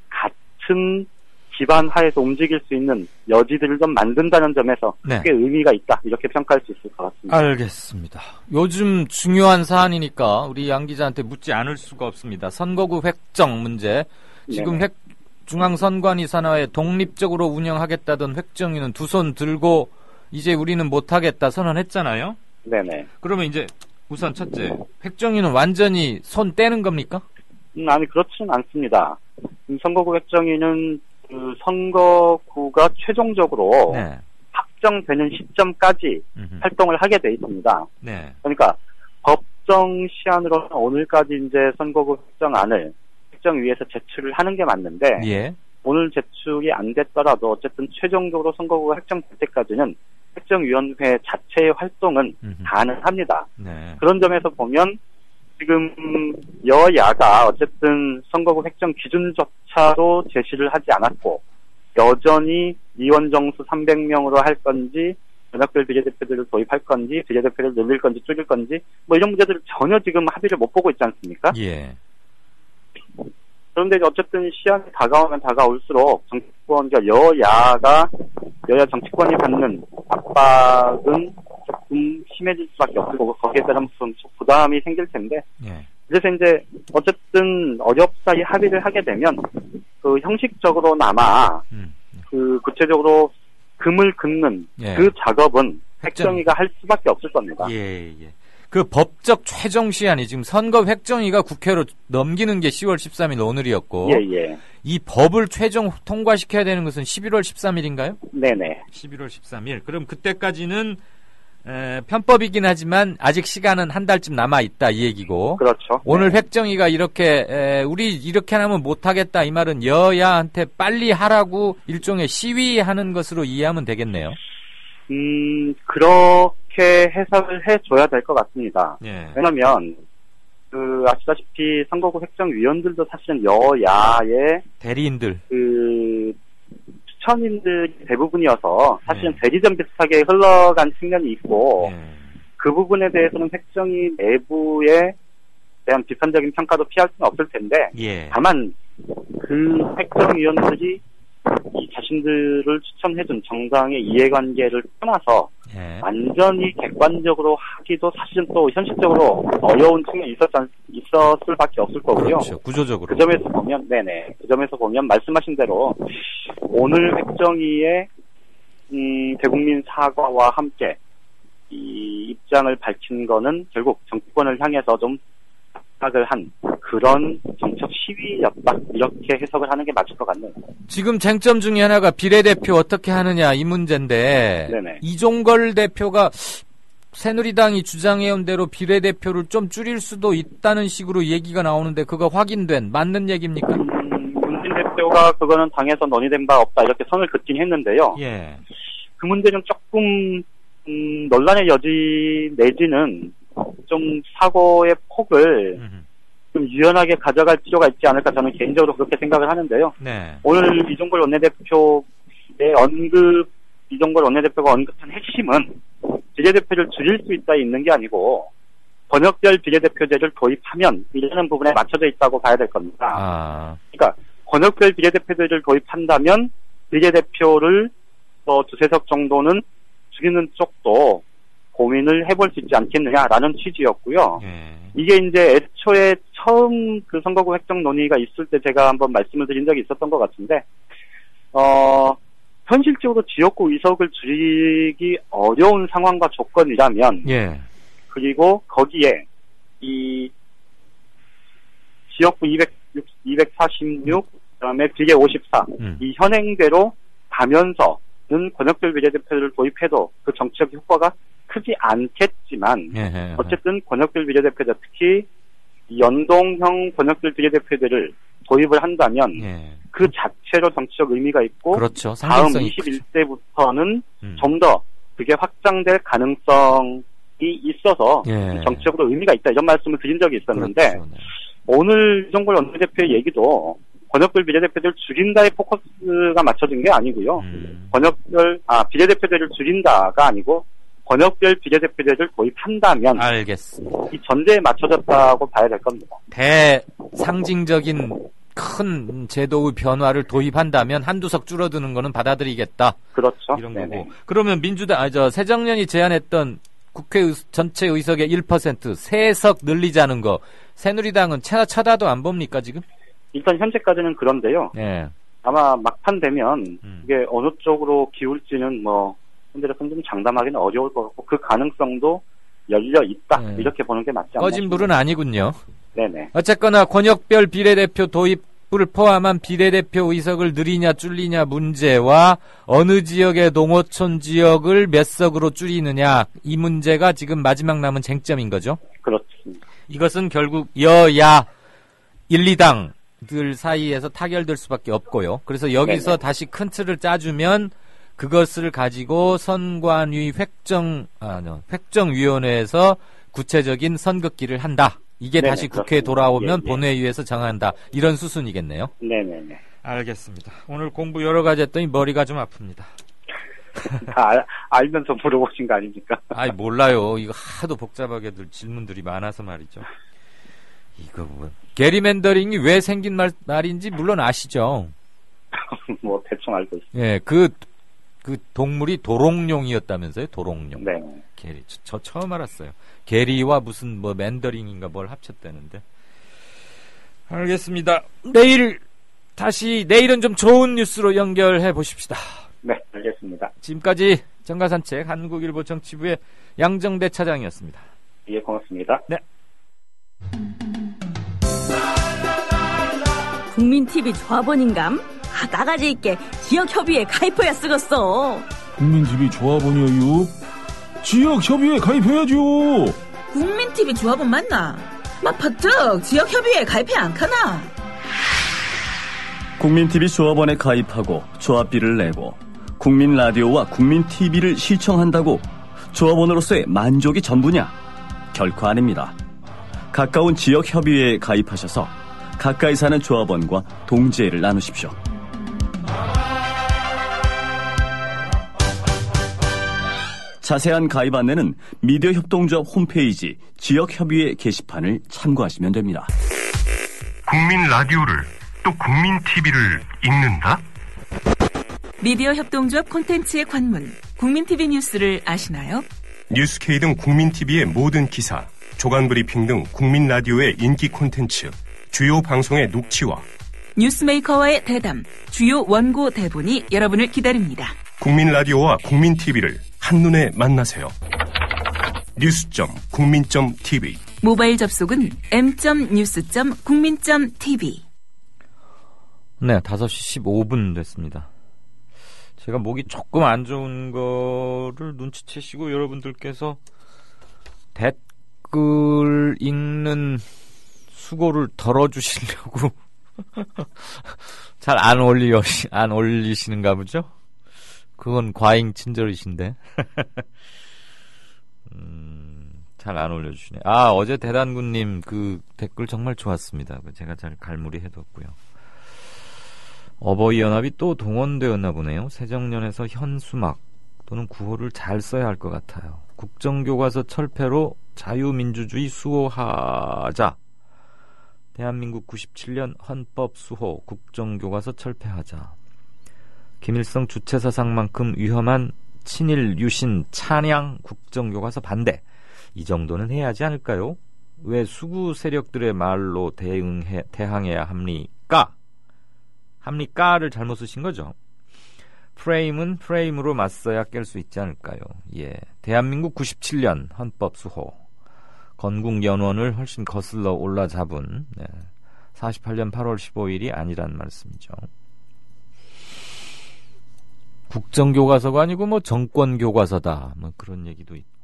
같은 기반 하에서 움직일 수 있는 여지들을 좀 만든다는 점에서 네. 꽤 의미가 있다 이렇게 평가할 수 있을 것 같습니다. 알겠습니다. 요즘 중요한 사안이니까 우리 양 기자한테 묻지 않을 수가 없습니다. 선거구 획정 문제. 지금 네네. 중앙선관위 산하에 독립적으로 운영하겠다던 획정위는 두 손 들고 이제 우리는 못하겠다 선언했잖아요. 네네. 그러면 이제 우선 첫째, 획정위는 완전히 손 떼는 겁니까? 아니 그렇지는 않습니다. 선거구 획정위는 그 선거구가 최종적으로 네. 확정되는 시점까지 활동을 하게 돼 있습니다. 네. 그러니까 법정 시한으로는 오늘까지 이제 선거구 획정안을 획정위에서 제출을 하는 게 맞는데 예. 오늘 제출이 안 됐더라도 어쨌든 최종적으로 선거구가 획정될 때까지는 획정위원회 자체의 활동은 가능합니다. 네. 그런 점에서 보면 지금 여야가 어쨌든 선거구 획정 기준조차도 제시를 하지 않았고 여전히 의원 정수 300명으로 할 건지 연합별 비례대표들을 도입할 건지 비례대표를 늘릴 건지 줄일 건지 뭐 이런 문제들을 전혀 지금 합의를 못 보고 있지 않습니까? 예. 그런데 어쨌든 시한이 다가오면 다가올수록 정치권, 그러니까 여야 정치권이 받는 압박은 조금 심해질 수밖에 없을 거고 거기에 따른 좀 부담이 생길 텐데 예. 그래서 이제 어쨌든 어렵사이 합의를 하게 되면 그 형식적으로나마 그 구체적으로 금을 긋는 예. 그 작업은 획정위가 할 수밖에 없을 겁니다. 예. 그 법적 최종 시한이 지금 선거 획정위가 국회로 넘기는 게 10월 13일 오늘이었고 예. 이 법을 최종 통과시켜야 되는 것은 11월 13일인가요? 네네. 11월 13일. 그럼 그때까지는 편법이긴 하지만 아직 시간은 한 달쯤 남아 있다 이 얘기고. 그렇죠. 오늘 획정위가 이렇게 우리 이렇게 하면 못하겠다 이 말은 여야한테 빨리 하라고 일종의 시위하는 것으로 이해하면 되겠네요. 그렇게 해석을 해줘야 될 것 같습니다. 예. 왜냐면 아시다시피 선거구 획정위원들도 사실은 여야의 대리인들 추천인들이 대부분이어서 사실은 대리전 비슷하게 흘러간 측면이 있고 그 부분에 대해서는 획정위 내부에 대한 비판적인 평가도 피할 수는 없을 텐데 다만 그 획정위원들이 이 자신들을 추천해준 정당의 이해관계를 떠나서 완전히 객관적으로 하기도 사실은 또 현실적으로 어려운 측면이 있었을 밖에 없을 거고요. 그렇죠. 구조적으로. 그 점에서 보면, 그 점에서 보면 말씀하신 대로 오늘 획정위의 대국민 사과와 함께 이 입장을 밝힌 거는 결국 정치권을 향해서 좀 부탁을 한 그런 정책 시위였다. 이렇게 해석을 하는 게 맞을 것 같네요. 지금 쟁점 중에 하나가 비례대표 어떻게 하느냐 이 문제인데 이종걸 대표가 새누리당이 주장해온 대로 비례대표를 좀 줄일 수도 있다는 식으로 얘기가 나오는데 그거 확인된 맞는 얘기입니까? 문진 대표가 그거는 당에서 논의된 바 없다 이렇게 선을 긋긴 했는데요. 그 문제는 조금 논란의 여지 내지는 좀 사고의 폭을 좀 유연하게 가져갈 필요가 있지 않을까 저는 개인적으로 그렇게 생각을 하는데요. 오늘 이종걸 원내대표가 언급한 핵심은 비례대표를 줄일 수 있다 있는 게 아니고 권역별 비례대표제를 도입하면 이라는 부분에 맞춰져 있다고 봐야 될 겁니다. 그러니까 권역별 비례대표제를 도입한다면 비례대표를 두세 석 정도는 줄이는 쪽도 고민을 해볼 수 있지 않겠느냐라는 취지였고요. 이게 이제 애초에 처음 그 선거구 획정 논의가 있을 때 제가 한번 말씀을 드린 적이 있었던 것 같은데, 현실적으로 지역구 의석을 줄이기 어려운 상황과 조건이라면, 그리고 거기에 이 지역구 246, 그다음에 비례 54, 이 현행대로 가면서는 권역별 비례대표를 도입해도 그 정치적 효과가 크지 않겠지만 어쨌든 권역별 비례대표자 특히 연동형 권역별 비례대표제를 도입을 한다면 그 자체로 정치적 의미가 있고 그렇죠. 다음 21대부터는 좀 더 그게 확장될 가능성이 있어서 정치적으로 의미가 있다 이런 말씀을 드린 적이 있었는데 그렇죠. 오늘 이종걸 원내대표의 얘기도 권역별 비례대표제를 줄인다에 포커스가 맞춰진 게 아니고요. 비례대표제를 줄인다가 아니고 권역별 비례대표제를 도입한다면 알겠습니다. 이 전제에 맞춰졌다고 봐야 될 겁니다. 대상징적인 큰 제도의 변화를 도입한다면 한두 석 줄어드는 거는 받아들이겠다. 그렇죠. 이런 거고. 그러면 새정년이 제안했던 국회 전체 의석의 1% 3석 늘리자는 거 새누리당은 쳐다도 안 봅니까 지금? 일단 현재까지는 그런데요. 아마 막판 되면 이게 어느 쪽으로 기울지는 현재로서는 좀 장담하기는 어려울 것 같고 그 가능성도 열려 있다 이렇게 보는 게 맞지 않나 꺼진 불은 아니군요. 네네. 어쨌거나 권역별 비례대표 도입을 포함한 비례대표 의석을 늘리냐 줄이냐 문제와 어느 지역의 농어촌 지역을 몇 석으로 줄이느냐 이 문제가 지금 마지막 남은 쟁점인 거죠? 그렇습니다. 이것은 결국 여야 1, 2당들 사이에서 타결될 수밖에 없고요. 그래서 여기서 다시 큰 틀을 짜주면 그것을 가지고 선관위 획정위원회에서 구체적인 선긋기를 한다. 이게 다시 국회에 돌아오면 본회의에서 정한다. 이런 수순이겠네요. 네네네. 알겠습니다. 오늘 공부 여러 가지 했더니 머리가 좀 아픕니다. 알면서 물어보신 거 아닙니까? 몰라요. 이거 하도 복잡하게들 질문들이 많아서 말이죠. 이거 게리 맨더링이 왜 생긴 말인지 물론 아시죠? 대충 알고 있습니다. 그 동물이 도롱뇽이었다면서요? 도롱뇽. 네. 게리. 저 처음 알았어요. 게리와 무슨 맨더링인가 뭘 합쳤다는데. 알겠습니다. 내일은 좀 좋은 뉴스로 연결해 보십시다. 네, 알겠습니다. 지금까지 정가산책 한국일보 정치부의 양정대 차장이었습니다. 예, 고맙습니다. 네. 국민TV 조합원인감? 나가지 있게 지역협의회 가입해야 쓰겠어. 국민TV 조합원이요. 지역협의회 가입해야죠. 국민TV 조합원 맞나? 막 퍼뜩 지역협의회 가입해 안 카나? 국민TV 조합원에 가입하고 조합비를 내고 국민라디오와 국민TV를 시청한다고 조합원으로서의 만족이 전부냐? 결코 아닙니다. 가까운 지역협의회에 가입하셔서 가까이 사는 조합원과 동지애를 나누십시오. 자세한 가입 안내는 미디어 협동조합 홈페이지 지역협의회 게시판을 참고하시면 됩니다. 국민 라디오를 또 국민 TV를 읽는다? 미디어 협동조합 콘텐츠의 관문 국민TV 뉴스를 아시나요? 뉴스K 등 국민TV의 모든 기사, 조간 브리핑 등 국민 라디오의 인기 콘텐츠, 주요 방송의 녹취와 뉴스메이커와의 대담, 주요 원고 대본이 여러분을 기다립니다. 국민 라디오와 국민 TV를 한눈에 만나세요. news.국민.tv 모바일 접속은 m.news.국민.tv. 네, 5시 15분 됐습니다. 제가 목이 조금 안 좋은 거를 눈치채시고 여러분들께서 댓글 읽는 수고를 덜어주시려고 잘 안 올리시는가 보죠? 그건 과잉 친절이신데. 잘 안 올려주시네. 아, 어제 대단군님 그 댓글 정말 좋았습니다. 제가 잘 갈무리 해뒀고요. 어버이연합이 또 동원되었나 보네요. 새정년에서 현수막 또는 구호를 잘 써야 할 것 같아요. 국정교과서 철폐로 자유민주주의 수호하자. 대한민국 97년 헌법 수호, 국정교과서 철폐하자. 김일성 주체사상만큼 위험한 친일 유신 찬양 국정교과서 반대. 이 정도는 해야 하지 않을까요? 왜 수구 세력들의 말로 대항해야 합니까? 합니까를 잘못 쓰신 거죠. 프레임은 프레임으로 맞서야 깰 수 있지 않을까요? 예, 대한민국 97년 헌법 수호. 건국연원을 훨씬 거슬러 올라잡은 48년 8월 15일이 아니란 말씀이죠. 국정교과서가 아니고 뭐 정권교과서다. 뭐 그런 얘기도 있고.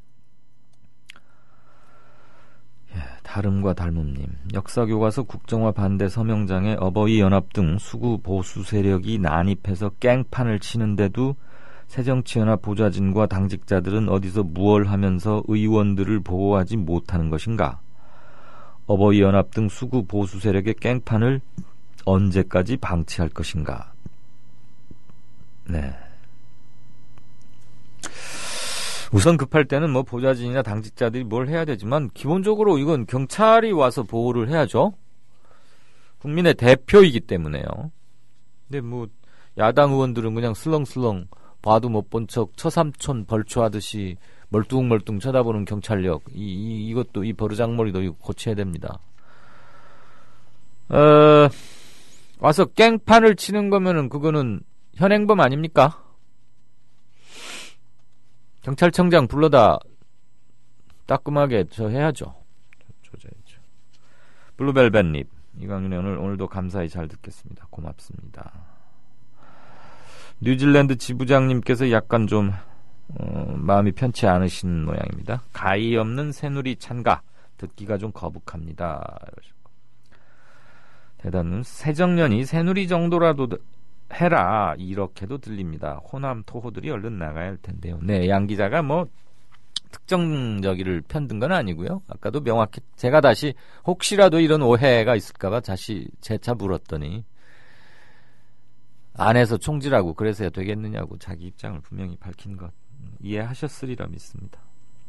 예, 다름과 닮음님. 역사교과서 국정화 반대 서명장에 어버이연합 등 수구 보수 세력이 난입해서 깽판을 치는데도 새정치연합 보좌진과 당직자들은 어디서 무얼 하면서 의원들을 보호하지 못하는 것인가? 어버이연합 등 수구 보수 세력의 깽판을 언제까지 방치할 것인가? 네. 우선 급할 때는 뭐 보좌진이나 당직자들이 뭘 해야 되지만 기본적으로 이건 경찰이 와서 보호를 해야죠. 국민의 대표이기 때문에요. 근데 뭐 야당 의원들은 그냥 슬렁슬렁 봐도 못 본 척 처삼촌 벌초하듯이 멀뚱멀뚱 쳐다보는 경찰력. 이것도 이 버르장머리도 이거 고쳐야 됩니다. 와서 깽판을 치는 거면은 그거는 현행범 아닙니까? 경찰청장 불러다 따끔하게 저 해야죠. 조져야죠. 블루벨벳님, 이광윤의 오늘도 감사히 잘 듣겠습니다. 고맙습니다. 뉴질랜드 지부장님께서 약간 좀 마음이 편치 않으신 모양입니다. 가히 없는 새누리 찬가 듣기가 좀 거북합니다. 대단은 새정년이 새누리 정도라도 해라 이렇게도 들립니다. 호남 토호들이 얼른 나가야 할 텐데요. 네, 양 기자가 뭐 특정적이를 편든 건 아니고요. 아까도 명확히 제가 다시 혹시라도 이런 오해가 있을까봐 다시 재차 물었더니 안에서 총질하고 그래서야 되겠느냐고 자기 입장을 분명히 밝힌 것 이해하셨으리라 믿습니다.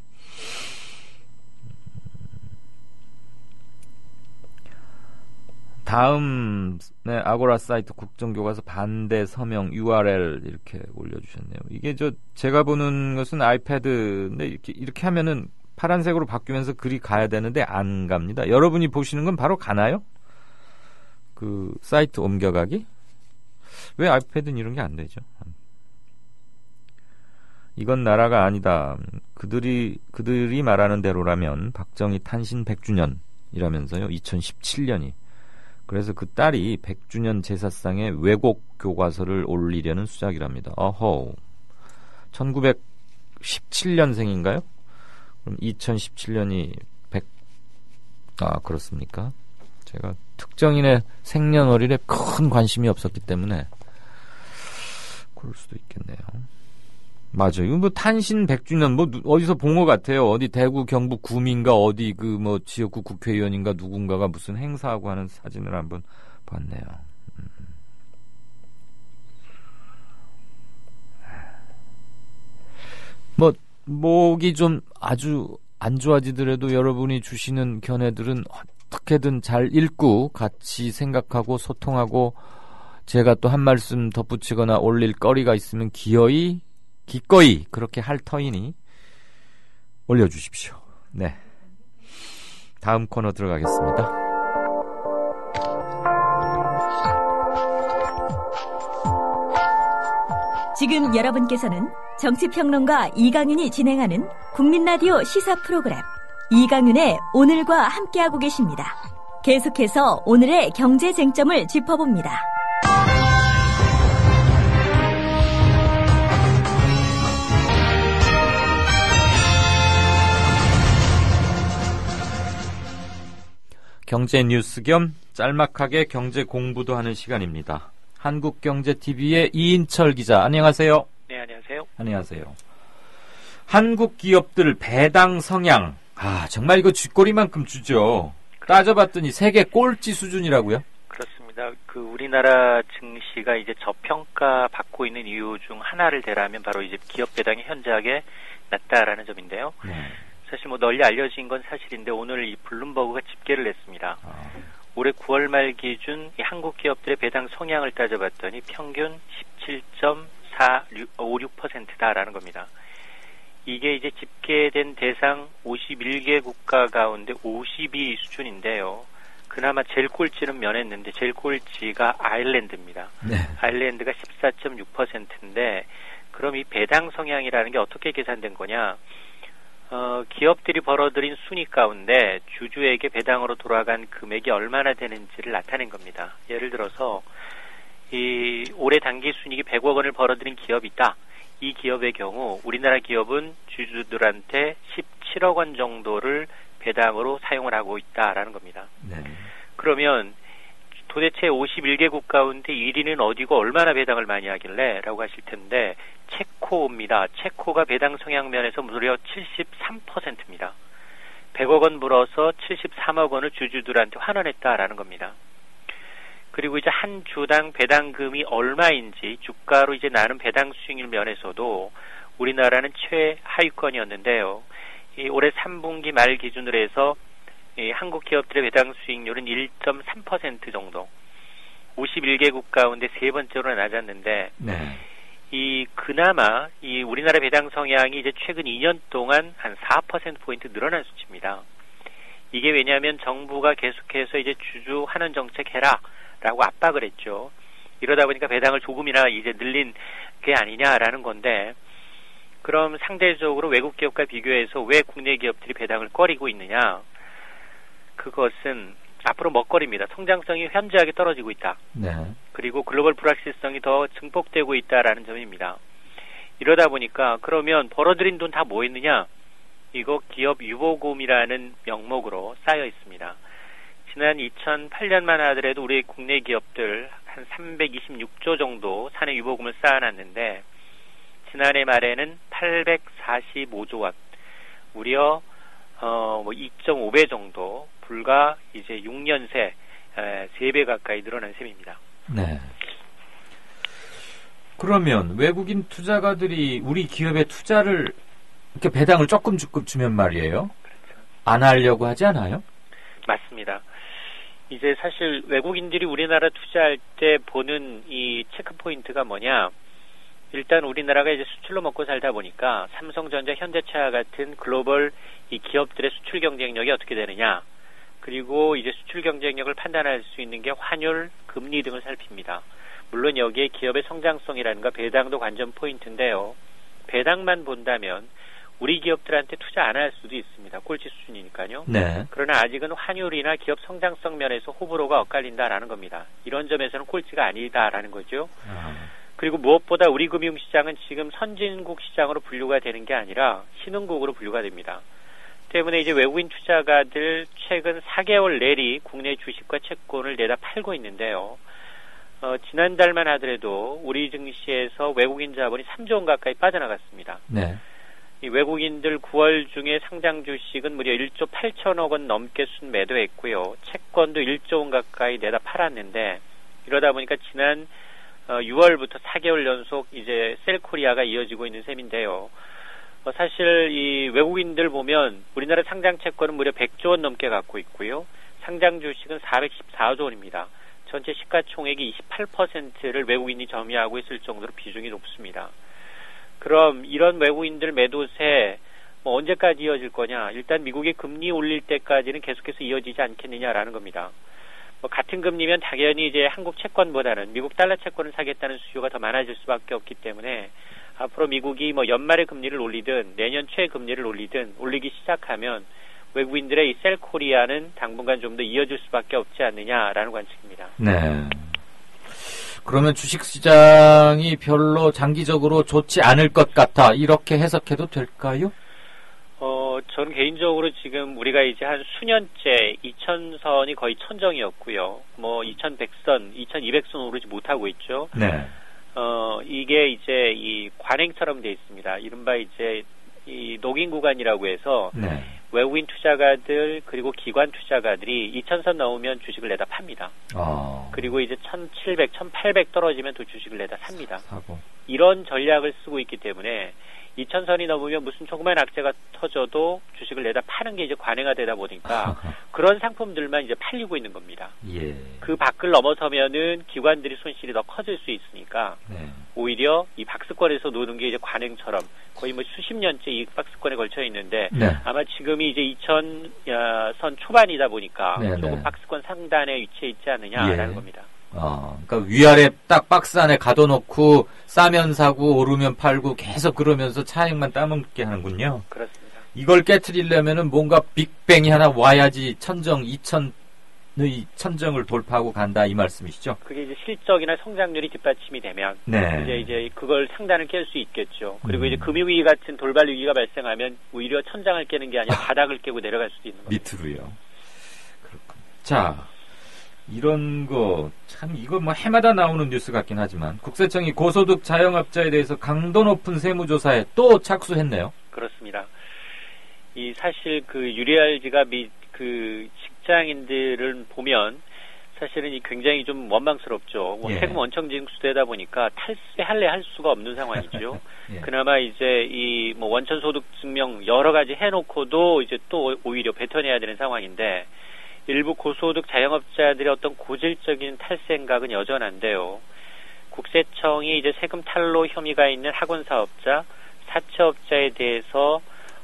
다음 아고라 사이트 국정교과서 반대 서명 URL 이렇게 올려주셨네요. 이게 제가 보는 것은 아이패드인데 이렇게 하면은 파란색으로 바뀌면서 글이 가야 되는데 안 갑니다. 여러분이 보시는 건 바로 가나요? 그 사이트 옮겨가기? 왜 아이패드는 이런 게 안 되죠? 이건 나라가 아니다. 그들이 말하는 대로라면 박정희 탄신 100주년이라면서요. 2017년이. 그래서 그 딸이 100주년 제사상에 왜곡 교과서를 올리려는 수작이랍니다. 어허. 1917년생인가요? 그럼 2017년이 100, 그렇습니까? 제가 특정인의 생년월일에 큰 관심이 없었기 때문에 그럴 수도 있겠네요. 맞아요. 이거 뭐 탄신 100주년 뭐 어디서 본 것 같아요. 어디 대구 경북 구민가 어디 그 뭐 지역구 국회의원인가 누군가가 무슨 행사하고 하는 사진을 한번 봤네요. 뭐 목이 좀 아주 안 좋아지더라도 여러분이 주시는 견해들은 어떻게든 잘 읽고 같이 생각하고 소통하고 제가 또 한 말씀 덧붙이거나 올릴 거리가 있으면 기꺼이 그렇게 할 터이니 올려주십시오. 네, 다음 코너 들어가겠습니다. 지금 여러분께서는 정치평론가 이강윤이 진행하는 국민라디오 시사 프로그램 이강윤의 오늘과 함께하고 계십니다. 계속해서 오늘의 경제 쟁점을 짚어봅니다. 경제 뉴스 겸 짤막하게 경제 공부도 하는 시간입니다. 한국경제TV의 이인철 기자, 안녕하세요. 네, 안녕하세요. 안녕하세요. 한국 기업들 배당 성향, 정말 이거 쥐꼬리만큼 주죠. 따져봤더니 세계 꼴찌 수준이라고요? 그렇습니다. 우리나라 증시가 이제 저평가 받고 있는 이유 중 하나를 대라면 바로 이제 기업 배당이 현저하게 낮다라는 점인데요. 사실 뭐 널리 알려진 건 사실인데 오늘 이 블룸버그가 집계를 냈습니다. 올해 9월 말 기준 이 한국 기업들의 배당 성향을 따져봤더니 평균 17.456%다라는 겁니다. 이게 이제 집계된 대상 51개 국가 가운데 52 수준인데요. 그나마 제일 꼴찌는 면했는데 제일 꼴찌가 아일랜드입니다. 네. 아일랜드가 14.6%인데 그럼 이 배당 성향이라는 게 어떻게 계산된 거냐? 기업들이 벌어들인 순위 가운데 주주에게 배당으로 돌아간 금액이 얼마나 되는지를 나타낸 겁니다. 예를 들어서 이 올해 당기 순이익이 100억 원을 벌어들인 기업이 있다. 이 기업의 경우 우리나라 기업은 주주들한테 17억 원 정도를 배당으로 사용을 하고 있다라는 겁니다. 네. 그러면 도대체 51개국 가운데 1위는 어디고 얼마나 배당을 많이 하길래? 라고 하실 텐데 체코입니다. 체코가 배당 성향면에서 무려 73%입니다. 100억 원 불어서 73억 원을 주주들한테 환원했다라는 겁니다. 그리고 이제 한 주당 배당금이 얼마인지 주가로 이제 나는 배당 수익률 면에서도 우리나라는 최하위권이었는데요. 이 올해 3분기 말 기준으로 해서 이 한국 기업들의 배당 수익률은 1.3% 정도. 51개국 가운데 세 번째로 낮았는데 네. 그나마 이 우리나라 배당 성향이 이제 최근 2년 동안 한 4%포인트 늘어난 수치입니다. 이게 왜냐하면 정부가 계속해서 이제 주주 환원 정책 해라라고 압박을 했죠. 이러다 보니까 배당을 조금이나 이제 늘린 게 아니냐라는 건데, 그럼 상대적으로 외국 기업과 비교해서 왜 국내 기업들이 배당을 꺼리고 있느냐? 그것은 앞으로 먹거리입니다. 성장성이 현저하게 떨어지고 있다. 네. 그리고 글로벌 불확실성이 더 증폭되고 있다라는 점입니다. 이러다 보니까 그러면 벌어들인 돈 다 뭐 했느냐? 이거 기업 유보금이라는 명목으로 쌓여 있습니다. 지난 2008년만 하더라도 우리 국내 기업들 한 326조 정도 사내 유보금을 쌓아놨는데 지난해 말에는 845조 원, 무려 2.5배 정도, 불과 이제 6년 새 3배 가까이 늘어난 셈입니다. 네. 그러면 외국인 투자가들이 우리 기업에 투자를 이렇게 배당을 조금 주면 말이에요. 그렇죠. 안 하려고 하지 않아요? 맞습니다. 이제 사실 외국인들이 우리나라 투자할 때 보는 이 체크 포인트가 뭐냐? 일단 우리나라가 이제 수출로 먹고 살다 보니까 삼성전자, 현대차 같은 글로벌 이 기업들의 수출 경쟁력이 어떻게 되느냐? 그리고 이제 수출 경쟁력을 판단할 수 있는 게 환율, 금리 등을 살핍니다. 물론 여기에 기업의 성장성이라든가 배당도 관전 포인트인데요. 배당만 본다면 우리 기업들한테 투자 안 할 수도 있습니다. 꼴찌 수준이니까요. 네. 그러나 아직은 환율이나 기업 성장성 면에서 호불호가 엇갈린다라는 겁니다. 이런 점에서는 꼴찌가 아니다라는 거죠. 그리고 무엇보다 우리 금융시장은 지금 선진국 시장으로 분류가 되는 게 아니라 신흥국으로 분류가 됩니다. 때문에 이제 외국인 투자가들 최근 4개월 내리 국내 주식과 채권을 내다 팔고 있는데요. 지난달만 하더라도 우리 증시에서 외국인 자본이 3조 원 가까이 빠져나갔습니다. 네. 이 외국인들 9월 중에 상장 주식은 무려 1조 8천억 원 넘게 순매도했고요. 채권도 1조 원 가까이 내다 팔았는데 이러다 보니까 지난 6월부터 4개월 연속 이제 셀코리아가 이어지고 있는 셈인데요. 사실 이 외국인들 보면 우리나라 상장 채권은 무려 100조 원 넘게 갖고 있고요. 상장 주식은 414조 원입니다. 전체 시가총액이 28%를 외국인이 점유하고 있을 정도로 비중이 높습니다. 그럼 이런 외국인들 매도세 언제까지 이어질 거냐? 일단 미국이 금리 올릴 때까지는 계속해서 이어지지 않겠느냐라는 겁니다. 같은 금리면 당연히 이제 한국 채권보다는 미국 달러 채권을 사겠다는 수요가 더 많아질 수밖에 없기 때문에 앞으로 미국이 연말에 금리를 올리든 내년 초에 금리를 올리든 올리기 시작하면 외국인들의 이 셀코리아는 당분간 좀 더 이어질 수밖에 없지 않느냐라는 관측입니다. 네. 그러면 주식시장이 별로 장기적으로 좋지 않을 것 같아 이렇게 해석해도 될까요? 저는 개인적으로 지금 우리가 이제 한 수년째 2000선이 거의 천정이었고요. 2100선, 2200선 오르지 못하고 있죠. 네. 이게 이제 이 관행처럼 돼 있습니다. 이른바 이제 이 녹인 구간이라고 해서 네. 외국인 투자가들 그리고 기관 투자가들이 2000선 넘으면 주식을 내다 팝니다. 그리고 이제 1700, 1800 떨어지면 또 주식을 내다 삽니다. 사고. 이런 전략을 쓰고 있기 때문에 2000선이 넘으면 무슨 조그만 악재가 터져도 주식을 내다 파는 게 이제 관행화 되다 보니까 그런 상품들만 이제 팔리고 있는 겁니다. 예. 그 밖을 넘어서면은 기관들이 손실이 더 커질 수 있으니까 네. 오히려 이 박스권에서 노는 게 이제 관행처럼 거의 수십 년째 이 박스권에 걸쳐 있는데 네. 아마 지금이 이제 2000선 초반이다 보니까 네, 조금 네. 박스권 상단에 위치해 있지 않느냐라는 예. 겁니다. 그러니까 위아래 딱 박스 안에 가둬놓고 싸면 사고 오르면 팔고 계속 그러면서 차익만 따먹게 하는군요. 그렇습니다. 이걸 깨트리려면은 뭔가 빅뱅이 하나 와야지 천정 2000의 천정을 돌파하고 간다 이 말씀이시죠? 그게 이제 실적이나 성장률이 뒷받침이 되면 네. 이제 그걸 상단을 깰 수 있겠죠. 그리고 이제 금융위기 같은 돌발 위기가 발생하면 오히려 천장을 깨는 게 아니라 바닥을 깨고 내려갈 수도 있는 겁니다. 밑으로요. 그렇군. 자. 이런 거, 참, 이거 해마다 나오는 뉴스 같긴 하지만, 국세청이 고소득 자영업자에 대해서 강도 높은 세무조사에 또 착수했네요. 그렇습니다. 사실 유리알지가 직장인들을 보면, 사실은 굉장히 좀 원망스럽죠. 예. 세금 원청 징수되다 보니까 탈세할래 할 수가 없는 상황이죠. 예. 그나마 이제 원천 소득 증명 여러 가지 해놓고도 이제 또 오히려 뱉어내야 되는 상황인데, 일부 고소득 자영업자들의 어떤 고질적인 탈세 생각은 여전한데요. 국세청이 이제 세금 탈루 혐의가 있는 학원 사업자, 사채업자에 대해서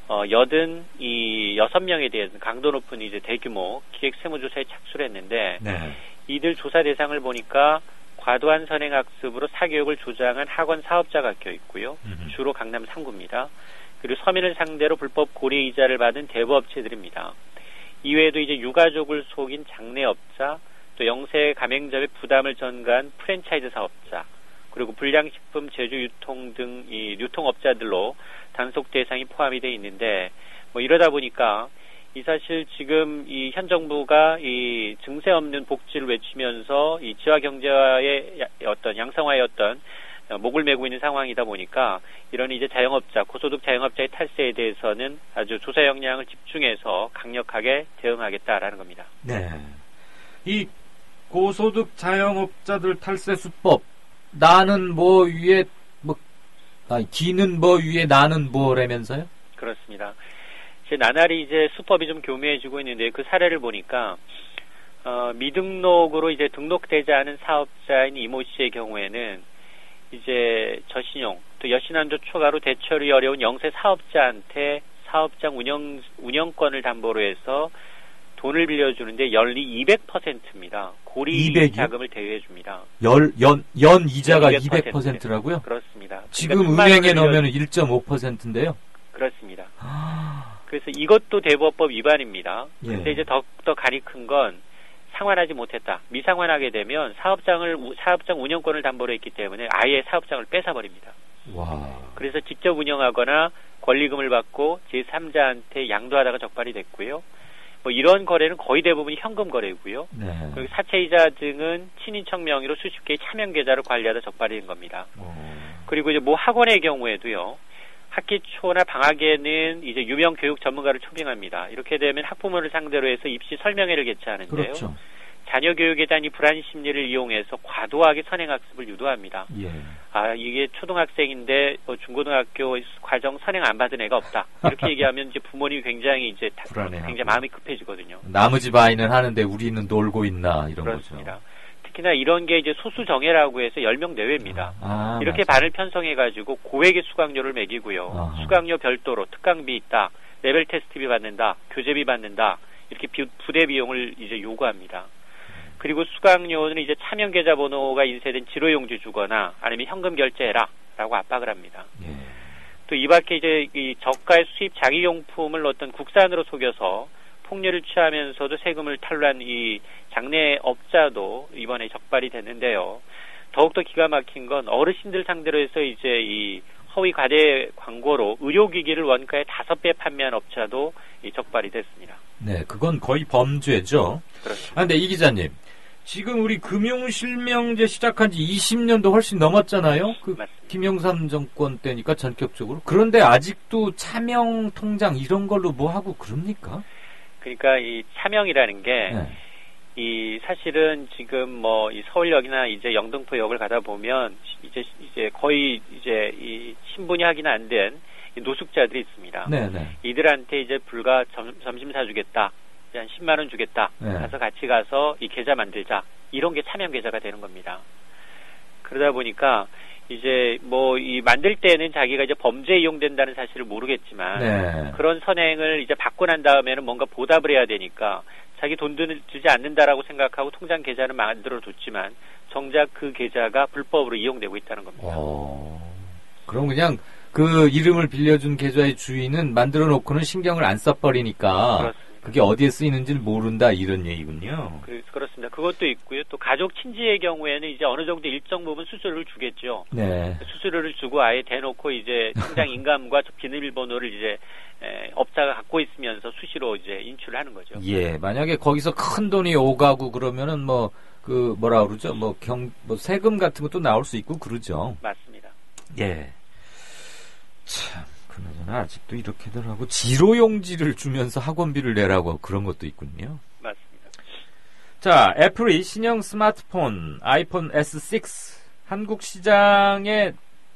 86명에 대해서 강도 높은 이제 대규모 기획 세무조사에 착수를 했는데 네. 이들 조사 대상을 보니까 과도한 선행학습으로 사교육을 조장한 학원 사업자가 껴 있고요. 주로 강남 3구입니다. 그리고 서민을 상대로 불법 고리 이자를 받은 대부업체들입니다. 이외에도 이제 유가족을 속인 장내업자, 또 영세 가맹점의 부담을 전가한 프랜차이즈 사업자, 그리고 불량식품 제조 유통 등 이 유통업자들로 단속 대상이 포함이 돼 있는데 이러다 보니까 사실 지금 현 정부가 증세 없는 복지를 외치면서 지화 경제화의 어떤 양성화의 어떤 목을 메고 있는 상황이다 보니까 이런 이제 자영업자, 고소득 자영업자의 탈세에 대해서는 아주 조사 역량을 집중해서 강력하게 대응하겠다라는 겁니다. 네. 이 고소득 자영업자들 탈세 수법, 나는 위에 기는 위에 나는 뭐라면서요? 그렇습니다. 나날이 이제 수법이 좀 교묘해지고 있는데 그 사례를 보니까 미등록으로 이제 등록되지 않은 사업자인 이모 씨의 경우에는 이제 저신용 또 여신한도 초과로 대처리 어려운 영세 사업자한테 사업장 운영권을 담보로 해서 돈을 빌려주는데 연리 200%입니다. 고리 200이요? 자금을 대여해 줍니다. 연 이자가 200%라고요? 그렇습니다. 지금 은행에 넣으면 1.5%인데요. 그렇습니다. 그래서 이것도 대부업법 위반입니다. 예. 근데 이제 더욱더 간이 큰 건 상환하지 못했다. 미상환하게 되면 사업장 운영권을 담보로 했기 때문에 아예 사업장을 뺏어버립니다. 와. 그래서 직접 운영하거나 권리금을 받고 제3자한테 양도하다가 적발이 됐고요. 뭐 이런 거래는 거의 대부분이 현금 거래고요. 네. 그리고 사채이자 등은 친인척 명의로 수십 개의 차명 계좌를 관리하다 적발이 된 겁니다. 그리고 이제 뭐 학원의 경우에도요. 학기 초나 방학에는 이제 유명 교육 전문가를 초빙합니다. 이렇게 되면 학부모를 상대로 해서 입시 설명회를 개최하는데요. 그렇죠. 자녀 교육에 대한 이 불안 심리를 이용해서 과도하게 선행학습을 유도합니다. 예. 이게 초등학생인데 중고등학교 과정 선행 안 받은 애가 없다. 이렇게 얘기하면 이제 부모님이 굉장히 이제 굉장히 마음이 급해지거든요. 남의 집 아이는 하는데 우리는 놀고 있나 이런 그렇습니다. 거죠. 특히나 이런 게 이제 소수정예라고 해서 10명 내외입니다. 이렇게 맞아요. 반을 편성해가지고 고액의 수강료를 매기고요. 수강료 별도로 특강비 있다, 레벨 테스트비 받는다, 교재비 받는다, 이렇게 부대 비용을 이제 요구합니다. 그리고 수강료는 이제 차명 계좌 번호가 인쇄된 지로용지 주거나 아니면 현금 결제해라라고 압박을 합니다. 또 이 밖에 이제 이 저가의 수입 자기용품을 어떤 국산으로 속여서 폭리를 취하면서도 세금을 탈루한 이 장내 업자도 이번에 적발이 됐는데요. 더욱더 기가 막힌 건 어르신들 상대로 해서 이제 이 허위 과대 광고로 의료기기를 원가의 5배 판매한 업자도 적발이 됐습니다. 네, 그건 거의 범죄죠. 그렇습니다. 근데 이 기자님, 지금 우리 금융실명제 시작한 지 20년도 훨씬 넘었잖아요. 김영삼 정권 때니까 전격적으로. 그런데 아직도 차명 통장 이런 걸로 뭐 하고 그럽니까? 그러니까 이 차명이라는 게 이 사실은 지금 뭐 이 서울역이나 이제 영등포역을 가다 보면 이제 거의 이제 이 신분이 확인 안 된 노숙자들이 있습니다. 네네. 이들한테 이제 불과 점심 사주겠다, 한 10만 원 주겠다, 가서 같이 가서 이 계좌 만들자, 이런 게 차명 계좌가 되는 겁니다. 그러다 보니까 이제 뭐 이 만들 때는 자기가 이제 범죄에 이용된다는 사실을 모르겠지만 그런 선행을 이제 받고 난 다음에는 뭔가 보답을 해야 되니까 자기 돈 주지 않는다라고 생각하고 통장 계좌는 만들어 뒀지만 정작 그 계좌가 불법으로 이용되고 있다는 겁니다. 그럼 그냥 그 이름을 빌려준 계좌의 주인은 만들어 놓고는 신경을 안 써버리니까 그렇습니다. 그게 어디에 쓰이는지를 모른다 이런 얘기군요. 그렇습니다. 그것도 있고요. 또 가족 친지의 경우에는 이제 어느 정도 일정 부분 수수료를 주겠죠. 네. 수수료를 주고 아예 대놓고 이제 통장 인감과 비밀번호를 이제 업자가 갖고 있으면서 수시로 이제 인출을 하는 거죠. 예, 만약에 거기서 큰 돈이 오가고 그러면은 뭐 그 뭐라 그러죠? 뭐 세금 같은 것도 나올 수 있고 그러죠. 맞습니다. 예. 참. 그나저나 아직도 이렇게들 하고 지로용지를 주면서 학원비를 내라고 그런 것도 있군요. 맞습니다. 자, 애플이 신형 스마트폰 아이폰 S6 한국 시장에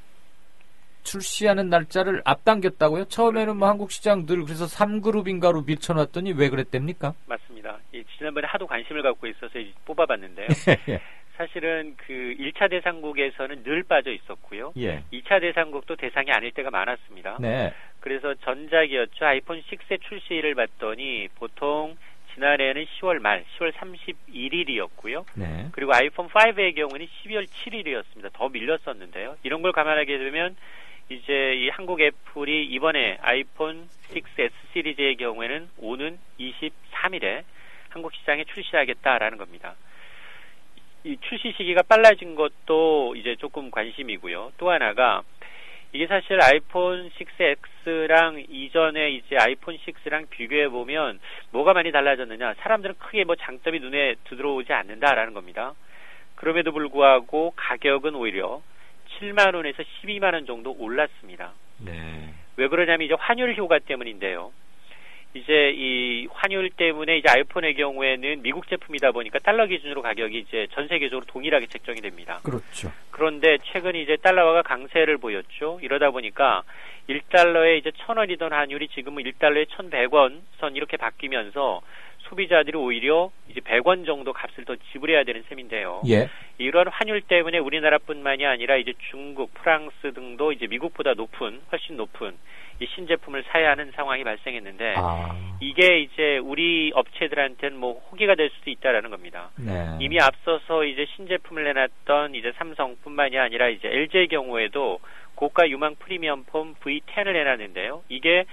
출시하는 날짜를 앞당겼다고요? 처음에는 뭐 한국 시장 늘 그래서 3그룹인가로 밀쳐놨더니 왜 그랬답니까? 맞습니다. 지난번에 하도 관심을 갖고 있어서 뽑아봤는데요. 사실은 그 1차 대상국에서는 늘 빠져 있었고요. 2차 대상국도 대상이 아닐 때가 많았습니다. 네. 그래서 전작이었죠. 아이폰 6의 출시를 봤더니 보통 지난해에는 10월 말, 10월 31일이었고요. 네. 그리고 아이폰 5의 경우는 12월 7일이었습니다. 더 밀렸었는데요. 이런 걸 감안하게 되면 이제 이 한국 애플이 이번에 아이폰 6S 시리즈의 경우에는 오는 23일에 한국 시장에 출시하겠다라는 겁니다. 이 출시 시기가 빨라진 것도 이제 조금 관심이고요. 또 하나가 이게 사실 아이폰 6X랑 이전에 이제 아이폰 6랑 비교해 보면 뭐가 많이 달라졌느냐? 사람들은 크게 뭐 장점이 눈에 들어오지 않는다라는 겁니다. 그럼에도 불구하고 가격은 오히려 7만 원에서 12만 원 정도 올랐습니다. 네. 왜 그러냐면 이제 환율 효과 때문인데요. 이제 이 환율 때문에 이제 아이폰의 경우에는 미국 제품이다 보니까 달러 기준으로 가격이 이제 전 세계적으로 동일하게 책정이 됩니다. 그렇죠. 그런데 최근 이제 달러화가 강세를 보였죠. 이러다 보니까 1달러에 이제 1,000원이던 환율이 지금은 1달러에 1,100원 선 이렇게 바뀌면서 소비자들이 오히려 이제 100원 정도 값을 더 지불해야 되는 셈인데요. 예. 이런 환율 때문에 우리나라뿐만이 아니라 이제 중국, 프랑스 등도 이제 미국보다 훨씬 높은 이 신제품을 사야 하는 상황이 발생했는데 이게 이제 우리 업체들한테는 뭐 호기가 될 수도 있다라는 겁니다. 네. 이미 앞서서 이제 신제품을 내놨던 이제 삼성뿐만이 아니라 이제 LG의 경우에도 고가 유망 프리미엄 폰 V10을 내놨는데요. 이게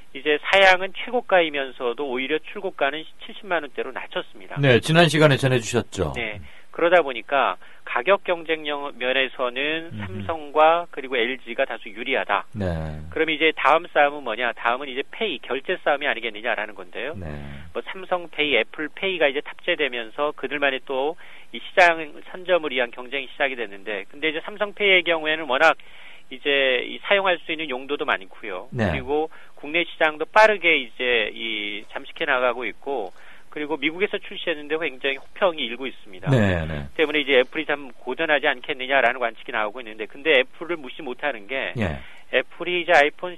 이제 사양은 최고가이면서도 오히려 출고가는 70만 원대로 낮췄습니다. 네, 지난 시간에 전해주셨죠. 네, 그러다 보니까 가격 경쟁력 면에서는 삼성과 그리고 LG가 다소 유리하다. 네. 그럼 이제 다음 싸움은 뭐냐? 다음은 이제 페이, 결제 싸움이 아니겠느냐라는 건데요. 네. 뭐 삼성페이, 애플페이가 이제 탑재되면서 그들만의 또 이 시장 선점을 위한 경쟁이 시작이 됐는데, 근데 이제 삼성페이의 경우에는 워낙 이제 이 사용할 수 있는 용도도 많고요. 네. 그리고 국내 시장도 빠르게 이제 이 잠식해 나가고 있고, 그리고 미국에서 출시했는데 굉장히 호평이 일고 있습니다. 네, 네. 때문에 이제 애플이 참 고전하지 않겠느냐라는 관측이 나오고 있는데, 근데 애플을 무시 못하는 게 애플이 이제 아이폰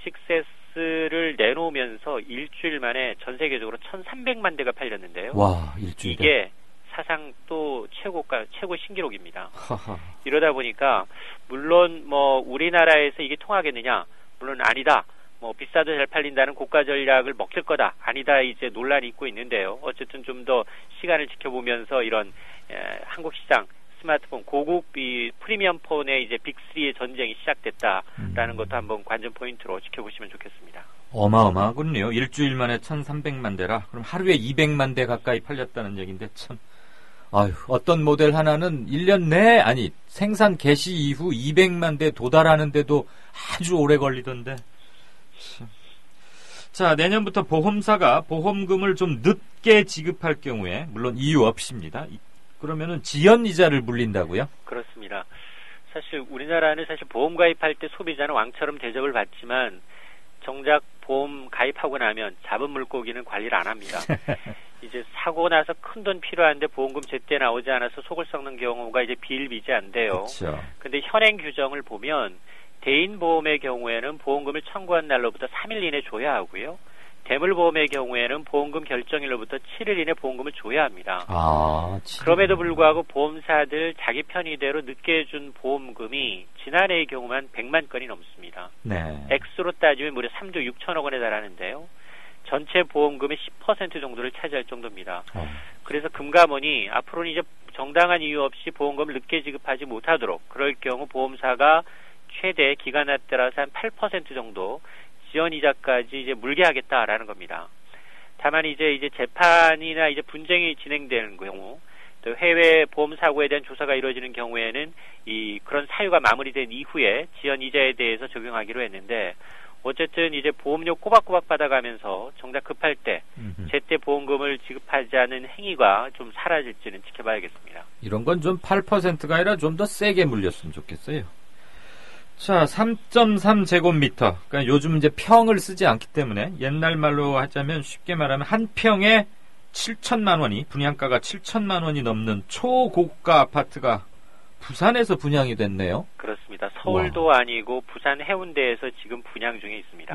6S를 내놓으면서 일주일 만에 전 세계적으로 1,300만 대가 팔렸는데요. 와, 일주일에. 이게 사상 또 최고 신기록입니다. 이러다 보니까 물론 뭐 우리나라에서 이게 통하겠느냐? 물론 아니다. 뭐 비싸도 잘 팔린다는 고가 전략을 먹힐 거다. 아니다. 이제 논란이 있고 있는데요. 어쨌든 좀 더 시간을 지켜보면서 이런 한국 시장 스마트폰 고급 이 프리미엄 폰의 이제 빅3의 전쟁이 시작됐다라는 것도 한번 관전 포인트로 지켜보시면 좋겠습니다. 어마어마하군요. 일주일 만에 1,300만 대라. 그럼 하루에 200만 대 가까이 팔렸다는 얘기인데 참. 아유, 어떤 모델 하나는 1년 내 아니 생산 개시 이후 200만 대 도달하는데도 아주 오래 걸리던데. 참. 자, 내년부터 보험사가 보험금을 좀 늦게 지급할 경우에 물론 이유 없이입니다. 그러면은 지연 이자를 물린다고요? 그렇습니다. 사실 우리나라는 사실 보험 가입할 때 소비자는 왕처럼 대접을 받지만 정작 보험 가입하고 나면 잡은 물고기는 관리를 안 합니다. 이제 사고 나서 큰 돈 필요한데 보험금 제때 나오지 않아서 속을 썩는 경우가 이제 비일비재한데요. 근데 현행 규정을 보면 대인 보험의 경우에는 보험금을 청구한 날로부터 3일 이내 줘야 하고요. 대물보험의 경우에는 보험금 결정일로부터 7일 이내 보험금을 줘야 합니다. 그럼에도 불구하고 보험사들 자기 편의대로 늦게 준 보험금이 지난해의 경우만 100만 건이 넘습니다. 네. 액수로 따지면 무려 3조 6천억 원에 달하는데요. 전체 보험금의 10% 정도를 차지할 정도입니다. 그래서 금감원이 앞으로는 이제 정당한 이유 없이 보험금을 늦게 지급하지 못하도록, 그럴 경우 보험사가 최대 기간에 따라서 한 8% 정도 지연 이자까지 이제 물게 하겠다라는 겁니다. 다만 이제 재판이나 이제 분쟁이 진행되는 경우, 또 해외 보험 사고에 대한 조사가 이루어지는 경우에는 그런 사유가 마무리된 이후에 지연 이자에 대해서 적용하기로 했는데, 어쨌든 이제 보험료 꼬박꼬박 받아가면서 정작 급할 때 제때 보험금을 지급하지 않은 행위가 좀 사라질지는 지켜봐야겠습니다. 이런 건 좀 8%가 아니라 좀 더 세게 물렸으면 좋겠어요. 자, 3.3제곱미터. 그러니까 요즘 이제 평을 쓰지 않기 때문에 옛날 말로 하자면 쉽게 말하면 한 평에 7천만 원이, 분양가가 7천만 원이 넘는 초고가 아파트가 부산에서 분양이 됐네요. 그렇습니다. 서울도 아니고 부산 해운대에서 지금 분양 중에 있습니다.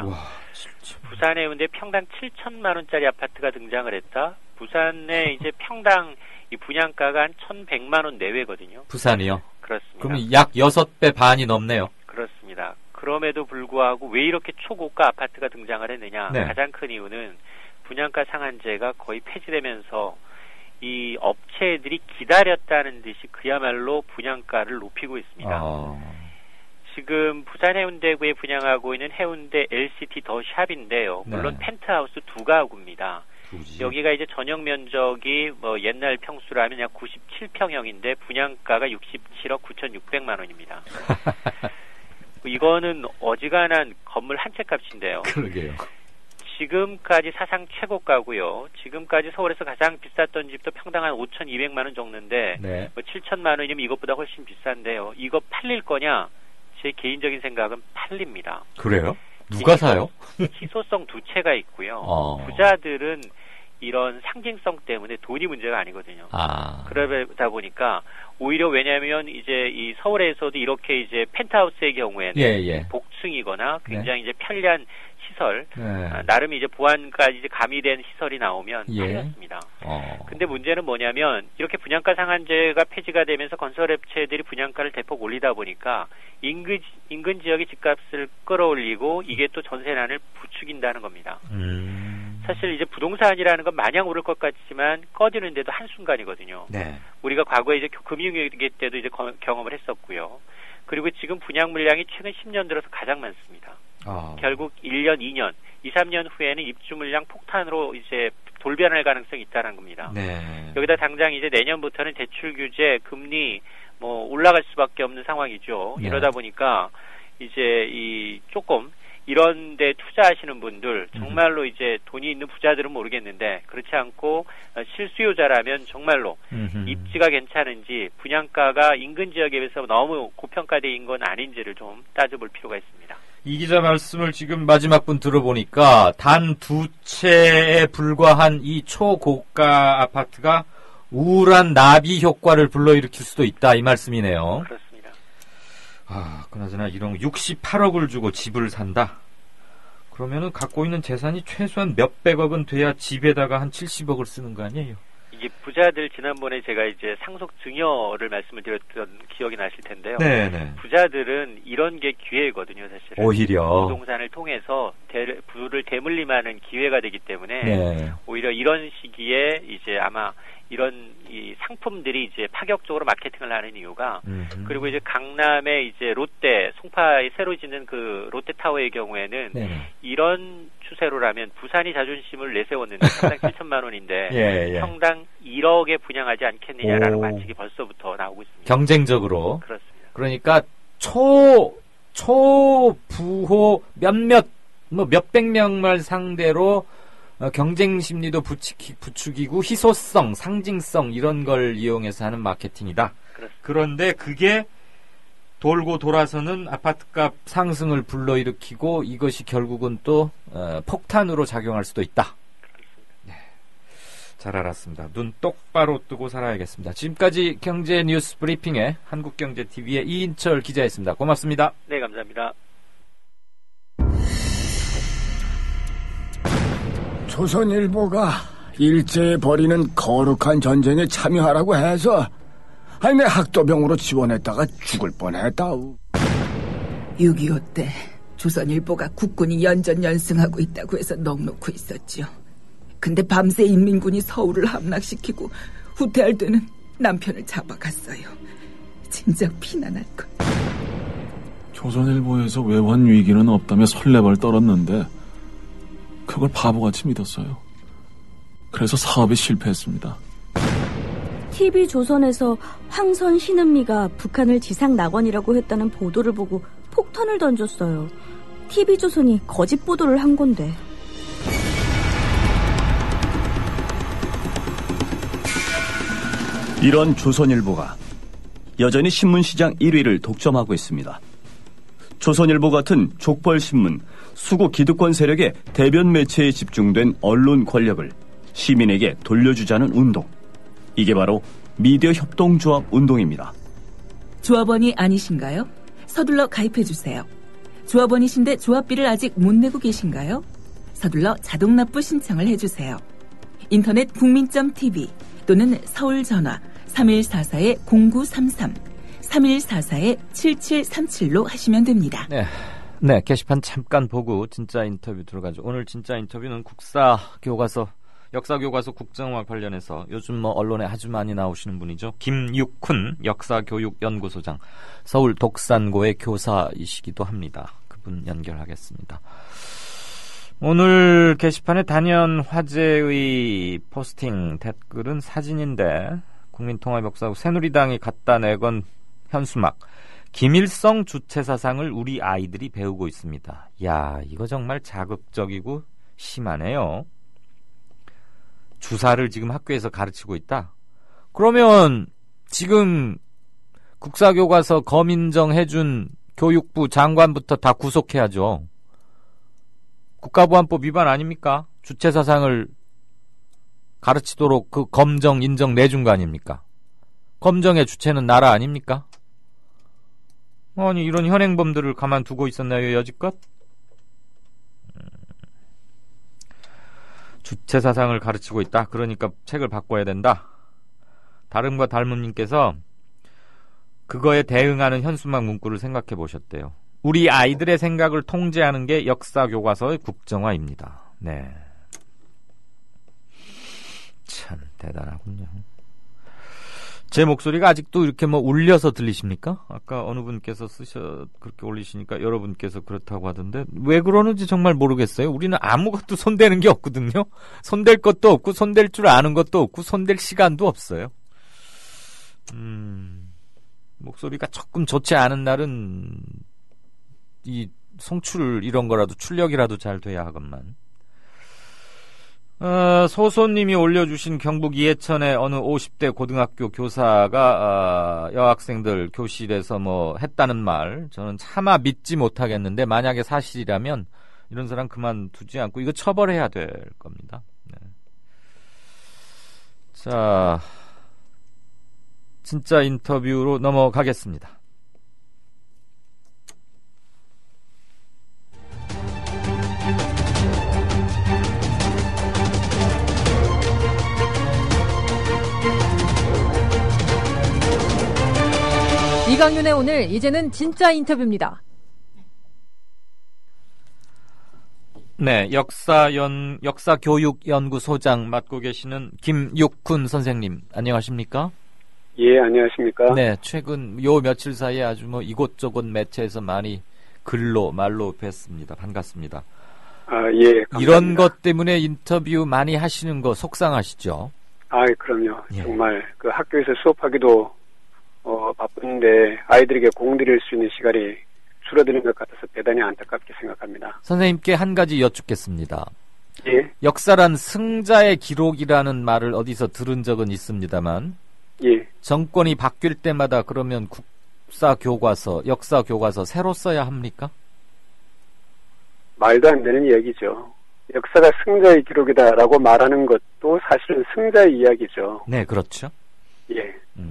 부산 해운대 평당 7천만 원짜리 아파트가 등장을 했다. 부산의 이제 평당 이 분양가가 한 1,100만 원 내외거든요. 부산이요? 그렇습니다. 그럼 약 6배 반이 넘네요. 그렇습니다. 그럼에도 불구하고 왜 이렇게 초고가 아파트가 등장을 했느냐. 네. 가장 큰 이유는 분양가 상한제가 거의 폐지되면서 이 업체들이 기다렸다는 듯이 그야말로 분양가를 높이고 있습니다. 지금 부산 해운대구에 분양하고 있는 해운대 LCT 더 샵인데요. 물론 펜트하우스 2가구입니다. 여기가 이제 전용 면적이 뭐 옛날 평수라면 약 97평형인데 분양가가 67억 9,600만 원입니다. 이거는 어지간한 건물 한 채 값인데요. 그러게요. 지금까지 사상 최고가고요. 지금까지 서울에서 가장 비쌌던 집도 평당 한 5,200만 원 정도인데 뭐 7천만 원이면 이것보다 훨씬 비싼데요. 이거 팔릴 거냐? 제 개인적인 생각은 팔립니다. 그래요? 누가 사요? 희소성 두 채가 있고요. 부자들은 이런 상징성 때문에 돈이 문제가 아니거든요. 그러다 보니까 오히려 왜냐하면 이제 이 서울에서도 이렇게 이제 펜트하우스의 경우에는 복층이거나 굉장히 이제 편리한 시설, 나름 이제 보안까지 이제 가미된 시설이 나오면 팔렸습니다. 근데 문제는 뭐냐면 이렇게 분양가 상한제가 폐지가 되면서 건설업체들이 분양가를 대폭 올리다 보니까 인근 지역의 집값을 끌어올리고 이게 또 전세난을 부추긴다는 겁니다. 사실 이제 부동산이라는 건 마냥 오를 것 같지만 꺼지는데도 한순간이거든요. 우리가 과거에 이제 금융위기 때도 이제 경험을 했었고요. 그리고 지금 분양 물량이 최근 10년 들어서 가장 많습니다. 결국 1년, 2년 2, 3년 후에는 입주 물량 폭탄으로 이제 돌변할 가능성이 있다는 겁니다. 네. 여기다 당장 이제 내년부터는 대출 규제, 금리 뭐 올라갈 수밖에 없는 상황이죠. 네. 이러다 보니까 이제 이 조금 이런 데 투자하시는 분들 정말로 이제 돈이 있는 부자들은 모르겠는데 그렇지 않고 실수요자라면 정말로 입지가 괜찮은지 분양가가 인근 지역에 비해서 너무 고평가된 건 아닌지를 좀 따져볼 필요가 있습니다. 이 기자 말씀을 지금 마지막 분 들어보니까 단 2채에 불과한 이 초고가 아파트가 우울한 나비 효과를 불러일으킬 수도 있다 이 말씀이네요. 그렇습니다. 그나저나 이런 68억을 주고 집을 산다. 그러면은 갖고 있는 재산이 최소한 몇백억은 돼야 집에다가 한 70억을 쓰는 거 아니에요? 이게 부자들 지난번에 제가 이제 상속 증여를 말씀을 드렸던 기억이 나실 텐데요. 네네. 부자들은 이런 게 기회거든요, 사실은. 오히려 부동산을 통해서 부를 대물림하는 기회가 되기 때문에 네. 오히려 이런 시기에 이제 아마 이런 이 상품들이 이제 파격적으로 마케팅을 하는 이유가 그리고 이제 강남에 이제 롯데 송파에 새로 짓는 그 롯데타워의 경우에는 네네. 이런 추세로라면 부산이 자존심을 내세웠는데 평당 7천만 원인데 예. 평당 1억에 분양하지 않겠느냐라는 관측이 벌써부터 나오고 있습니다. 경쟁적으로. 그렇습니다. 그러니까 초부호 몇백 명만 상대로 경쟁 심리도 부추기고 희소성, 상징성 이런 걸 이용해서 하는 마케팅이다. 그렇습니다. 그런데 그게 돌고 돌아서는 아파트값 상승을 불러일으키고 이것이 결국은 또 폭탄으로 작용할 수도 있다. 네. 잘 알았습니다. 눈 똑바로 뜨고 살아야겠습니다. 지금까지 경제 뉴스 브리핑의 한국경제TV의 이인철 기자였습니다. 고맙습니다. 네, 감사합니다. 조선일보가 일제에 벌이는 거룩한 전쟁에 참여하라고 해서 내 학도병으로 지원했다가 죽을 뻔했다우. 6.25 때 조선일보가 국군이 연전연승하고 있다고 해서 넋놓고 있었죠. 근데 밤새 인민군이 서울을 함락시키고 후퇴할 때는 남편을 잡아갔어요. 진작 피난할 걸. 조선일보에서 외환 위기는 없다며 설레발 떨었는데 그걸 바보같이 믿었어요. 그래서 사업에 실패했습니다. TV조선에서 황선 신은미가 북한을 지상 낙원이라고 했다는 보도를 보고 폭탄을 던졌어요. TV조선이 거짓 보도를 한 건데. 이런 조선일보가 여전히 신문시장 1위를 독점하고 있습니다. 조선일보 같은 족벌신문, 수구 기득권 세력의 대변 매체에 집중된 언론 권력을 시민에게 돌려주자는 운동. 이게 바로 미디어 협동조합 운동입니다. 조합원이 아니신가요? 서둘러 가입해주세요. 조합원이신데 조합비를 아직 못 내고 계신가요? 서둘러 자동납부 신청을 해주세요. 인터넷 국민.tv 또는 서울전화 3144-0933 3144-7737로 하시면 됩니다. 네, 게시판 잠깐 보고 진짜 인터뷰 들어가죠. 오늘 진짜 인터뷰는 역사교과서 국정화 관련해서 요즘 언론에 아주 많이 나오시는 분이죠. 김육훈 역사교육연구소장, 서울 독산고의 교사이시기도 합니다. 그분 연결하겠습니다. 오늘 게시판에 단연 화제의 포스팅 댓글은 사진인데 국민통합역사국 새누리당이 갖다 내건 현수막, 김일성 주체사상을 우리 아이들이 배우고 있습니다. 야, 이거 정말 자극적이고 심하네요. 주사를 지금 학교에서 가르치고 있다? 그러면 지금 국사교과서 검인정 해준 교육부 장관부터 다 구속해야죠. 국가보안법 위반 아닙니까? 주체사상을 가르치도록 그 검정, 인정 내준 거 아닙니까? 검정의 주체는 나라 아닙니까? 아니, 이런 현행범들을 가만두고 있었나요, 여지껏? 주체사상을 가르치고 있다. 그러니까 책을 바꿔야 된다. 다름과 닮음님께서 그거에 대응하는 현수막 문구를 생각해 보셨대요. 우리 아이들의 생각을 통제하는 게 역사교과서의 국정화입니다. 네. 참 대단하군요. 제 목소리가 아직도 이렇게 뭐 울려서 들리십니까? 아까 어느 분께서 그렇게 올리시니까 여러분께서 그렇다고 하던데 왜 그러는지 정말 모르겠어요. 우리는 아무것도 손대는 게 없거든요. 손댈 것도 없고 손댈 줄 아는 것도 없고 손댈 시간도 없어요. 목소리가 조금 좋지 않은 날은 이 송출 이런 거라도 출력이라도 잘 돼야 하건만. 소소님이 올려주신 경북 이해천의 어느 50대 고등학교 교사가 여학생들 교실에서 뭐 했다는 말 저는 차마 믿지 못하겠는데 만약에 사실이라면 이런 사람 그만두지 않고 이거 처벌해야 될 겁니다. 네. 자, 진짜 인터뷰로 넘어가겠습니다. 이강윤의 오늘 이제는 진짜 인터뷰입니다. 네, 역사교육연구소장 맡고 계시는 김육훈 선생님, 안녕하십니까? 예, 안녕하십니까? 네, 최근 요 며칠 사이에 아주 뭐 이곳저곳 매체에서 많이 글로 말로 뵀습니다. 반갑습니다. 아, 예, 감사합니다. 이런 것 때문에 인터뷰 많이 하시는 거 속상하시죠? 아, 그럼요. 예. 정말 그 학교에서 수업하기도 바쁜데 아이들에게 공들일 수 있는 시간이 줄어드는 것 같아서 대단히 안타깝게 생각합니다. 선생님께 한 가지 여쭙겠습니다. 예. 역사란 승자의 기록이라는 말을 어디서 들은 적은 있습니다만 예. 정권이 바뀔 때마다 그러면 역사 교과서 새로 써야 합니까? 말도 안 되는 이야기죠. 역사가 승자의 기록이다라고 말하는 것도 사실은 승자의 이야기죠. 네, 그렇죠. 예.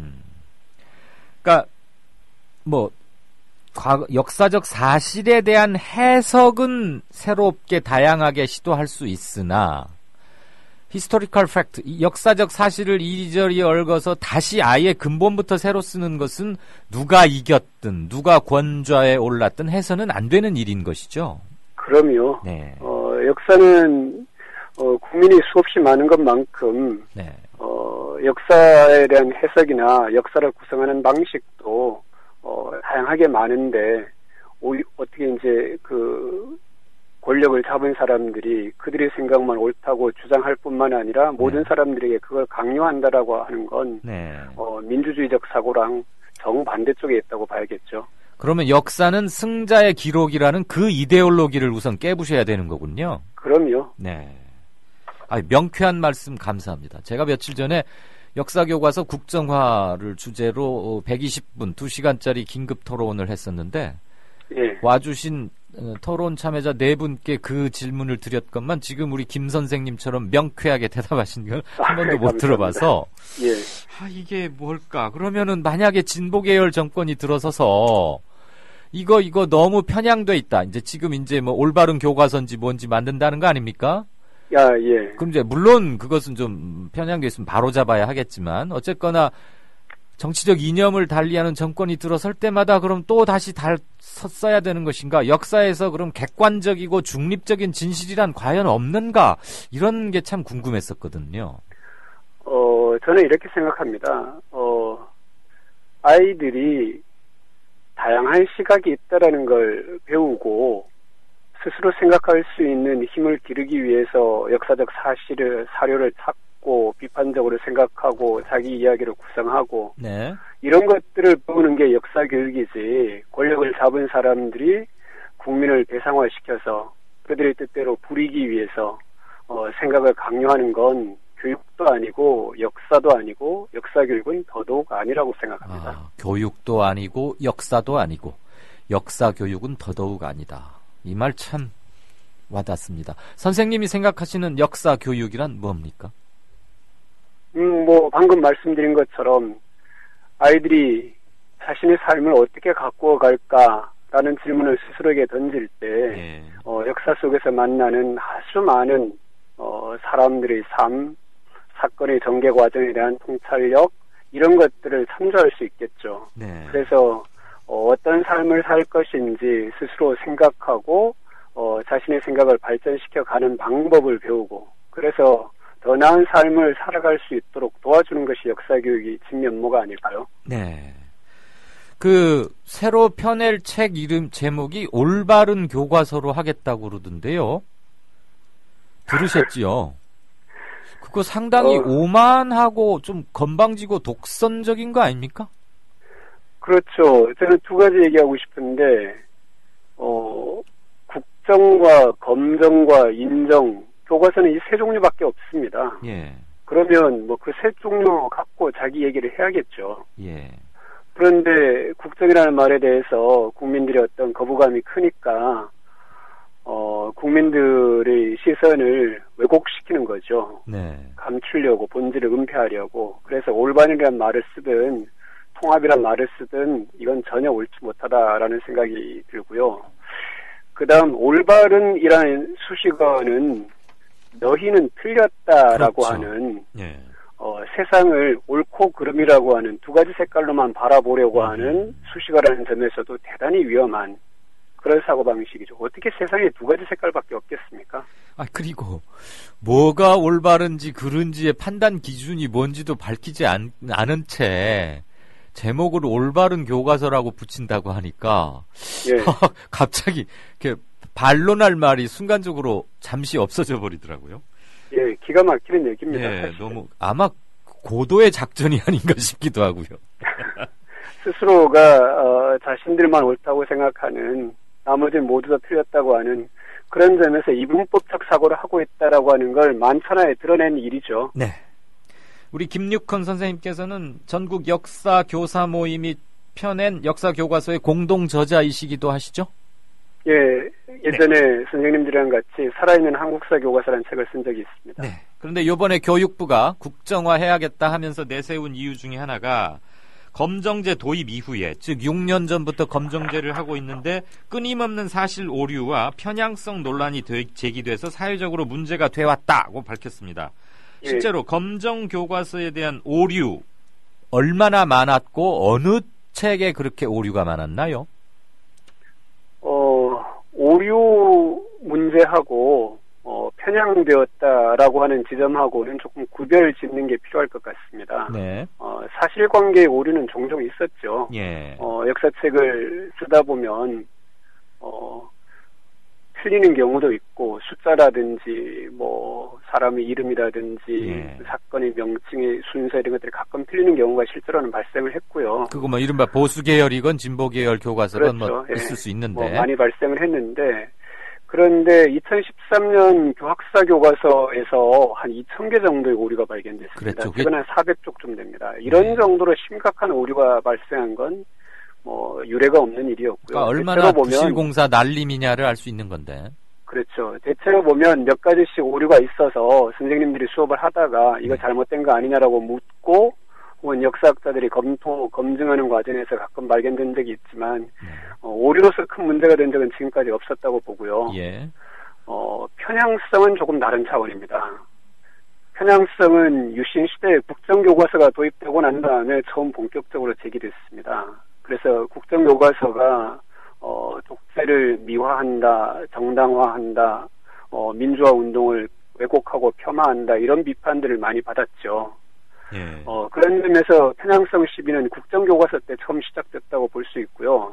그러니까 뭐 역사적 사실에 대한 해석은 새롭게 다양하게 시도할 수 있으나 historical fact, 역사적 사실을 이리저리 얽어서 다시 아예 근본부터 새로 쓰는 것은 누가 이겼든 누가 권좌에 올랐든 해서는 안 되는 일인 것이죠. 그럼요. 네. 역사는 국민이 수없이 많은 것만큼 네. 역사에 대한 해석이나 역사를 구성하는 방식도 다양하게 많은데 어떻게 이제 그 권력을 잡은 사람들이 그들의 생각만 옳다고 주장할 뿐만 아니라 모든 사람들에게 그걸 강요한다라고 하는 건 민주주의적 사고랑 정반대쪽에 있다고 봐야겠죠. 그러면 역사는 승자의 기록이라는 그 이데올로기를 우선 깨부셔야 되는 거군요. 그럼요. 네. 명쾌한 말씀 감사합니다. 제가 며칠 전에 역사교과서 국정화를 주제로 120분, 2시간짜리 긴급 토론을 했었는데 예. 와주신 토론 참여자 4분께 그 질문을 드렸건만 지금 우리 김 선생님처럼 명쾌하게 대답하신 걸 한 번도 못 들어봐서 예. 이게 뭘까? 그러면은 만약에 진보계열 정권이 들어서서 이거 너무 편향돼 있다. 지금 뭐 올바른 교과서인지 뭔지 만든다는 거 아닙니까? 예. 그럼 물론 그것은 좀 편향돼 있으면 바로 잡아야 하겠지만 어쨌거나 정치적 이념을 달리하는 정권이 들어설 때마다 그럼 또 다시 써야 되는 것인가? 역사에서 그럼 객관적이고 중립적인 진실이란 과연 없는가? 이런 게 참 궁금했었거든요. 저는 이렇게 생각합니다. 아이들이 다양한 시각이 있다라는 걸 배우고 스스로 생각할 수 있는 힘을 기르기 위해서 역사적 사료를 찾고 비판적으로 생각하고 자기 이야기를 구성하고 네. 이런 것들을 배우는 게 역사 교육이지 권력을 잡은 사람들이 국민을 대상화시켜서 그들의 뜻대로 부리기 위해서 생각을 강요하는 건 교육도 아니고 역사도 아니고 역사 교육은 더더욱 아니라고 생각합니다. 교육도 아니고 역사도 아니고 역사 교육은 더더욱 아니다. 이 말 참 와닿습니다. 선생님이 생각하시는 역사 교육이란 뭡니까? 방금 말씀드린 것처럼 아이들이 자신의 삶을 어떻게 가꾸어 갈까라는 질문을 스스로에게 던질 때 역사 속에서 만나는 아주 많은 사람들의 삶, 사건의 전개 과정에 대한 통찰력 이런 것들을 참조할 수 있겠죠. 네. 그래서 어떤 삶을 살 것인지 스스로 생각하고 자신의 생각을 발전시켜 가는 방법을 배우고 그래서 더 나은 삶을 살아갈 수 있도록 도와주는 것이 역사교육이 진면모가 아닐까요? 네. 새로 펴낼 책 이름 제목이 올바른 교과서로 하겠다고 그러던데요. 들으셨지요? 그거 상당히 오만하고 좀 건방지고 독선적인 거 아닙니까? 그렇죠. 저는 두 가지 얘기하고 싶은데, 국정과 검정과 인정, 교과서는 이 세 종류밖에 없습니다. 예. 그러면 그 세 종류 갖고 자기 얘기를 해야겠죠. 예. 그런데 국정이라는 말에 대해서 국민들의 어떤 거부감이 크니까, 국민들의 시선을 왜곡시키는 거죠. 네. 감추려고, 본질을 은폐하려고. 그래서 올바른이라는 말을 쓰든, 통합이란 말을 쓰든, 이건 전혀 옳지 못하다라는 생각이 들고요. 그 다음, 올바른이라는 수식어는 너희는 틀렸다라고 그렇죠. 하는, 예. 세상을 옳고 그름이라고 하는 두 가지 색깔로만 바라보려고 하는 수식어라는 점에서도 대단히 위험한 그런 사고방식이죠. 어떻게 세상에 두 가지 색깔밖에 없겠습니까? 그리고 뭐가 올바른지 그른지의 판단 기준이 뭔지도 밝히지 않은 채 제목으로 올바른 교과서라고 붙인다고 하니까 예. 갑자기 이렇게 반론할 말이 순간적으로 잠시 없어져 버리더라고요. 예, 기가 막히는 얘기입니다. 예, 너무 아마 고도의 작전이 아닌가 싶기도 하고요. 스스로가 자신들만 옳다고 생각하는, 나머지는 모두 다 틀렸다고 하는 그런 점에서 이분법적 사고를 하고 있다라고 하는 걸 만천하에 드러낸 일이죠. 네. 우리 김육헌 선생님께서는 전국 역사 교사 모임이 펴낸 역사 교과서의 공동 저자이시기도 하시죠? 예, 예전에 선생님들이랑 같이 살아있는 한국사 교과서라는 책을 쓴 적이 있습니다. 네. 그런데 이번에 교육부가 국정화해야겠다 하면서 내세운 이유 중에 하나가 검정제 도입 이후에, 즉 6년 전부터 검정제를 하고 있는데 끊임없는 사실 오류와 편향성 논란이 제기돼서 사회적으로 문제가 돼왔다고 밝혔습니다. 실제로 검정 교과서에 대한 오류 얼마나 많았고 어느 책에 그렇게 오류가 많았나요? 오류 문제하고 편향되었다라고 하는 지점하고는 조금 구별 짓는 게 필요할 것 같습니다. 네. 사실관계의 오류는 종종 있었죠. 예. 역사책을 쓰다 보면 틀리는 경우도 있고 숫자라든지 사람의 이름이라든지 사건의 명칭의 순서 이런 것들이 가끔 틀리는 경우가 실제로는 발생을 했고요. 그거 이른바 보수 계열이건 진보 계열 교과서건 그렇죠. 있을 수 있는데 많이 발생을 했는데, 그런데 2013년 교학사 교과서에서 한 2,000개 정도의 오류가 발견됐습니다. 그랬죠. 최근 한 400쪽 됩니다. 이런 정도로 심각한 오류가 발생한 건 유례가 없는 일이었고요. 그러니까 얼마나 부실공사 날림이냐를 알 수 있는 건데. 그렇죠. 대체로 보면 몇 가지씩 오류가 있어서 선생님들이 수업을 하다가 이거 잘못된 거 아니냐라고 묻고, 혹은 역사학자들이 검증하는 과정에서 가끔 발견된 적이 있지만, 오류로서 큰 문제가 된 적은 지금까지 없었다고 보고요. 예. 편향성은 조금 다른 차원입니다. 편향성은 유신 시대에 국정교과서가 도입되고 난 다음에 처음 본격적으로 제기됐습니다. 그래서 국정교과서가 독재를 미화한다, 정당화한다, 민주화 운동을 왜곡하고 폄하한다, 이런 비판들을 많이 받았죠. 예. 그런 점에서 편향성 시비는 국정교과서 때 처음 시작됐다고 볼 수 있고요.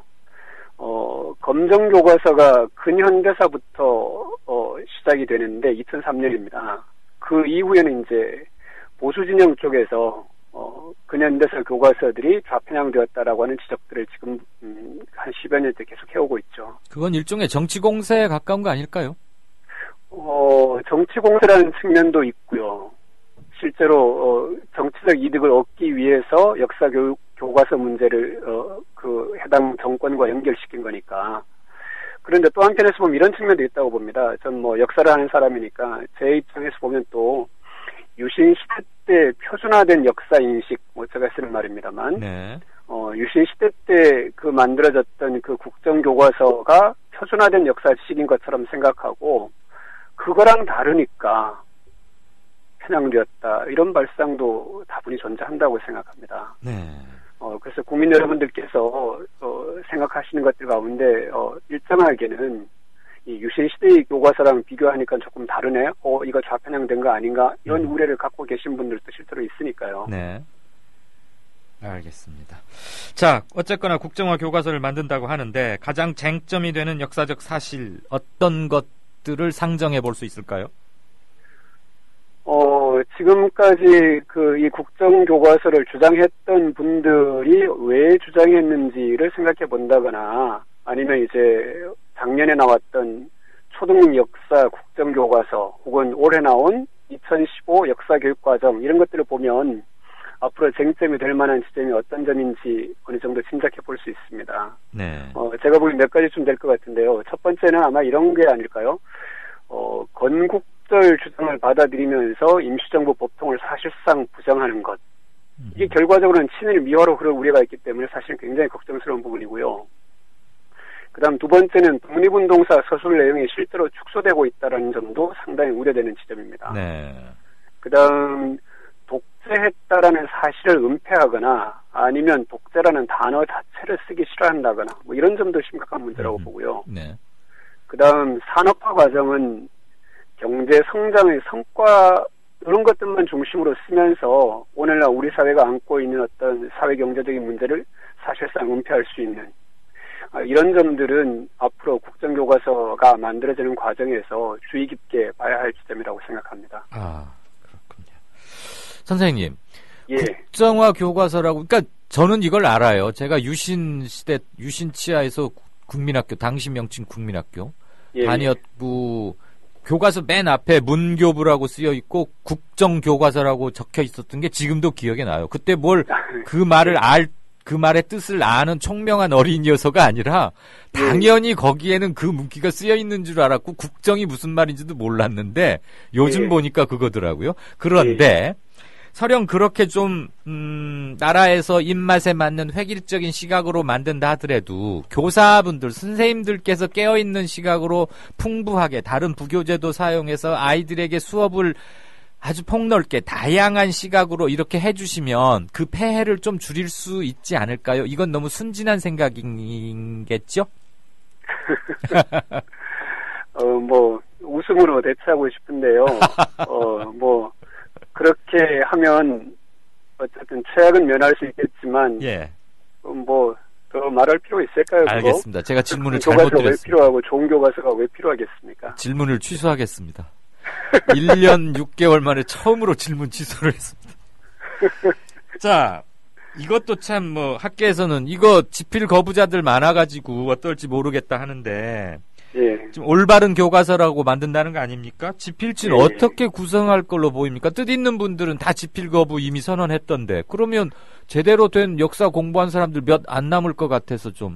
검정교과서가 근현대사부터 시작이 되는데 2003년입니다. 그 이후에는 이제 보수진영 쪽에서 근현대사 교과서들이 좌편향되었다라고 하는 지적들을 지금 한 10여 년째 계속 해오고 있죠. 그건 일종의 정치 공세에 가까운 거 아닐까요? 정치 공세라는 측면도 있고요. 실제로 정치적 이득을 얻기 위해서 역사 교과서 문제를 해당 정권과 연결시킨 거니까. 그런데 또 한편에서 보면 이런 측면도 있다고 봅니다. 전 역사를 하는 사람이니까 제 입장에서 보면 또 유신 시대 때 표준화된 역사 인식, 제가 쓰는 말입니다만, 네. 유신 시대 때 만들어졌던 그 국정교과서가 표준화된 역사 지식인 것처럼 생각하고, 그거랑 다르니까 편향되었다, 이런 발상도 다분히 존재한다고 생각합니다. 네. 그래서 국민 여러분들께서 생각하시는 것들 가운데 일정하게는 이 유신 시대의 교과서랑 비교하니까 조금 다르네. 이거 좌편향된 거 아닌가? 이런 우려를 갖고 계신 분들도 실제로 있으니까요. 네. 알겠습니다. 자, 어쨌거나 국정화 교과서를 만든다고 하는데 가장 쟁점이 되는 역사적 사실 어떤 것들을 상정해 볼 수 있을까요? 지금까지 이 국정교과서를 주장했던 분들이 왜 주장했는지를 생각해 본다거나 아니면 이제 작년에 나왔던 초등 역사 국정교과서 혹은 올해 나온 2015 역사교육과정 이런 것들을 보면 앞으로 쟁점이 될 만한 지점이 어떤 점인지 어느 정도 짐작해 볼 수 있습니다. 네. 제가 보기엔 몇 가지쯤 될 것 같은데요. 첫 번째는 아마 이런 게 아닐까요? 건국절 주장을 받아들이면서 임시정부 법통을 사실상 부정하는 것. 이게 결과적으로는 친일 미화로 흐를 우려가 있기 때문에 사실 굉장히 걱정스러운 부분이고요. 그 다음 두 번째는 독립운동사 서술 내용이 실제로 축소되고 있다는 점도 상당히 우려되는 지점입니다. 네. 그 다음 독재했다라는 사실을 은폐하거나 아니면 독재라는 단어 자체를 쓰기 싫어한다거나 뭐 이런 점도 심각한 문제라고 보고요. 네. 그 다음 산업화 과정은 경제 성장의 성과 이런 것들만 중심으로 쓰면서 오늘날 우리 사회가 안고 있는 어떤 사회 경제적인 문제를 사실상 은폐할 수 있는 이런 점들은 앞으로 국정교과서가 만들어지는 과정에서 주의 깊게 봐야 할 지점이라고 생각합니다. 그렇군요. 선생님, 예. 국정화 교과서라고, 그러니까 저는 이걸 알아요. 제가 유신 시대, 유신 치하에서 국민학교, 당시 명칭 국민학교 다녔고, 교과서 맨 앞에 문교부라고 쓰여 있고 국정교과서라고 적혀 있었던 게 지금도 기억에 나요. 그때 그 말의 뜻을 아는 총명한 어린이여서가 아니라 당연히 거기에는 그 문구가 쓰여 있는 줄 알았고 국정이 무슨 말인지도 몰랐는데 요즘 보니까 그거더라고요. 그런데 설령 그렇게 좀 나라에서 입맛에 맞는 획일적인 시각으로 만든다 하더라도 교사분들, 선생님들께서 깨어있는 시각으로 풍부하게 다른 부교재도 사용해서 아이들에게 수업을 아주 폭넓게 다양한 시각으로 이렇게 해주시면 그 폐해를 좀 줄일 수 있지 않을까요? 이건 너무 순진한 생각이겠죠? 뭐 웃음으로 대처하고 싶은데요. 그렇게 하면 어쨌든 최악은 면할 수 있겠지만 더 말할 필요가 있을까요? 알겠습니다. 제가 질문을 잘못 드렸습니다. 왜 필요하고 좋은 교과서가 왜 필요하겠습니까? 질문을 취소하겠습니다. 1년 6개월 만에 처음으로 질문 취소를 했습니다. 자, 이것도 참 학계에서는 이거 집필 거부자들 많아가지고 어떨지 모르겠다 하는데 좀 올바른 교과서라고 만든다는 거 아닙니까? 집필지는 어떻게 구성할 걸로 보입니까? 뜻 있는 분들은 다 집필 거부 이미 선언했던데 그러면 제대로 된 역사 공부한 사람들 몇 안 남을 것 같아서 좀.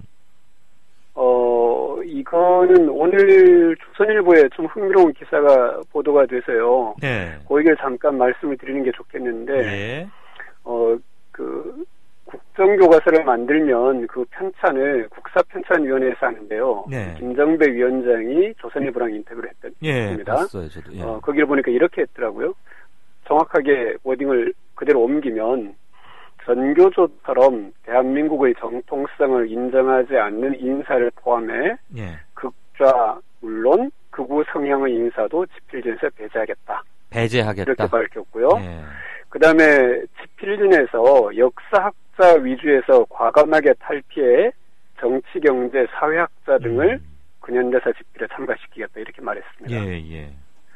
이거는 오늘 조선일보에 좀 흥미로운 기사가 보도가 돼서요. 그 얘기를 잠깐 말씀을 드리는 게 좋겠는데, 국정교과서를 만들면 그 편찬을 국사편찬위원회에서 하는데요. 김정배 위원장이 조선일보랑 인터뷰를 했습니다. 봤어요, 저도. 거기를 보니까 이렇게 했더라고요. 정확하게 워딩을 그대로 옮기면 전교조처럼 대한민국의 정통성을 인정하지 않는 인사를 포함해 극좌 물론 극우 성향의 인사도 집필진에서 배제하겠다. 이렇게 밝혔고요. 그 다음에 집필진에서 역사학자 위주에서 과감하게 탈피해 정치, 경제, 사회학자 등을 근현대사 집필에 참가시키겠다 이렇게 말했습니다.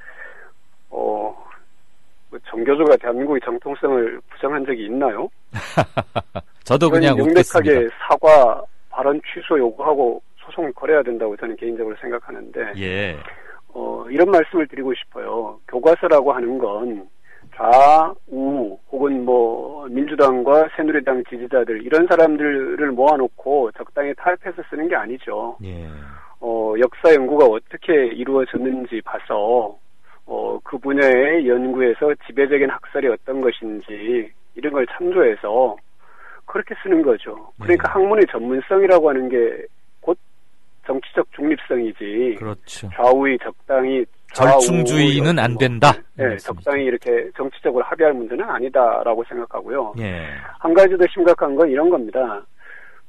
정교조가 대한민국의 정통성을 부정한 적이 있나요? 저도 그냥 웃겠습니다. 명백하게 사과, 발언 취소 요구하고 소송을 걸어야 된다고 저는 개인적으로 생각하는데 이런 말씀을 드리고 싶어요. 교과서라고 하는 건 좌우 혹은 민주당과 새누리당 지지자들 이런 사람들을 모아놓고 적당히 타협해서 쓰는 게 아니죠. 역사 연구가 어떻게 이루어졌는지 봐서 그 분야의 연구에서 지배적인 학설이 어떤 것인지 이런 걸 참조해서 그렇게 쓰는 거죠. 그러니까 학문의 전문성이라고 하는 게 곧 정치적 중립성이지. 그렇죠. 좌우의 적당히 절충주의는 안 된다. 적당히 이렇게 정치적으로 합의할 문제는 아니다라고 생각하고요. 한 가지 더 심각한 건 이런 겁니다.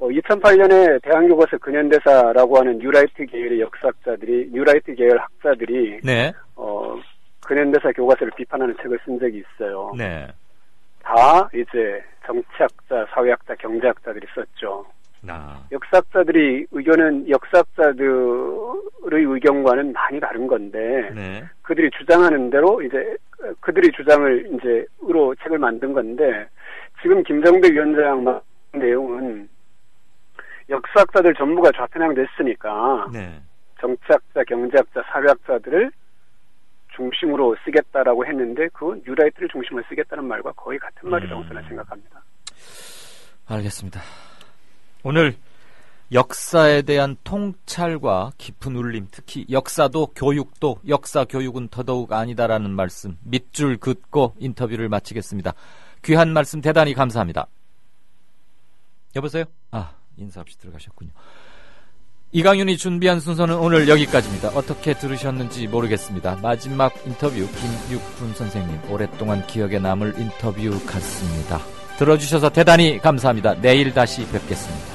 2008년에 대한교과서 근현대사라고 하는 뉴라이트 계열의 역사학자들이, 뉴라이트 계열 학자들이, 네. 근현대사 교과서를 비판하는 책을 쓴 적이 있어요. 네. 다 이제 정치학자, 사회학자, 경제학자들이 썼죠. 역사학자들의 의견은 역사학자들의 의견과는 많이 다른 건데, 네. 그들이 주장하는 대로 이제 그들의 주장을 이제 으로 책을 만든 건데, 지금 김정배 위원장 내용은 역사학자들 전부가 좌편향됐으니까 네. 정치학자, 경제학자, 사회학자들을 중심으로 쓰겠다라고 했는데 그건 뉴라이트를 중심으로 쓰겠다는 말과 거의 같은 말이라고 저는 생각합니다. 알겠습니다. 오늘 역사에 대한 통찰과 깊은 울림, 특히 역사도 교육도 역사 교육은 더더욱 아니다라는 말씀 밑줄 긋고 인터뷰를 마치겠습니다. 귀한 말씀 대단히 감사합니다. 여보세요? 인사 없이 들어가셨군요. 이강윤이 준비한 순서는 오늘 여기까지입니다. 어떻게 들으셨는지 모르겠습니다. 마지막 인터뷰 김육훈 선생님, 오랫동안 기억에 남을 인터뷰 같습니다. 들어주셔서 대단히 감사합니다. 내일 다시 뵙겠습니다.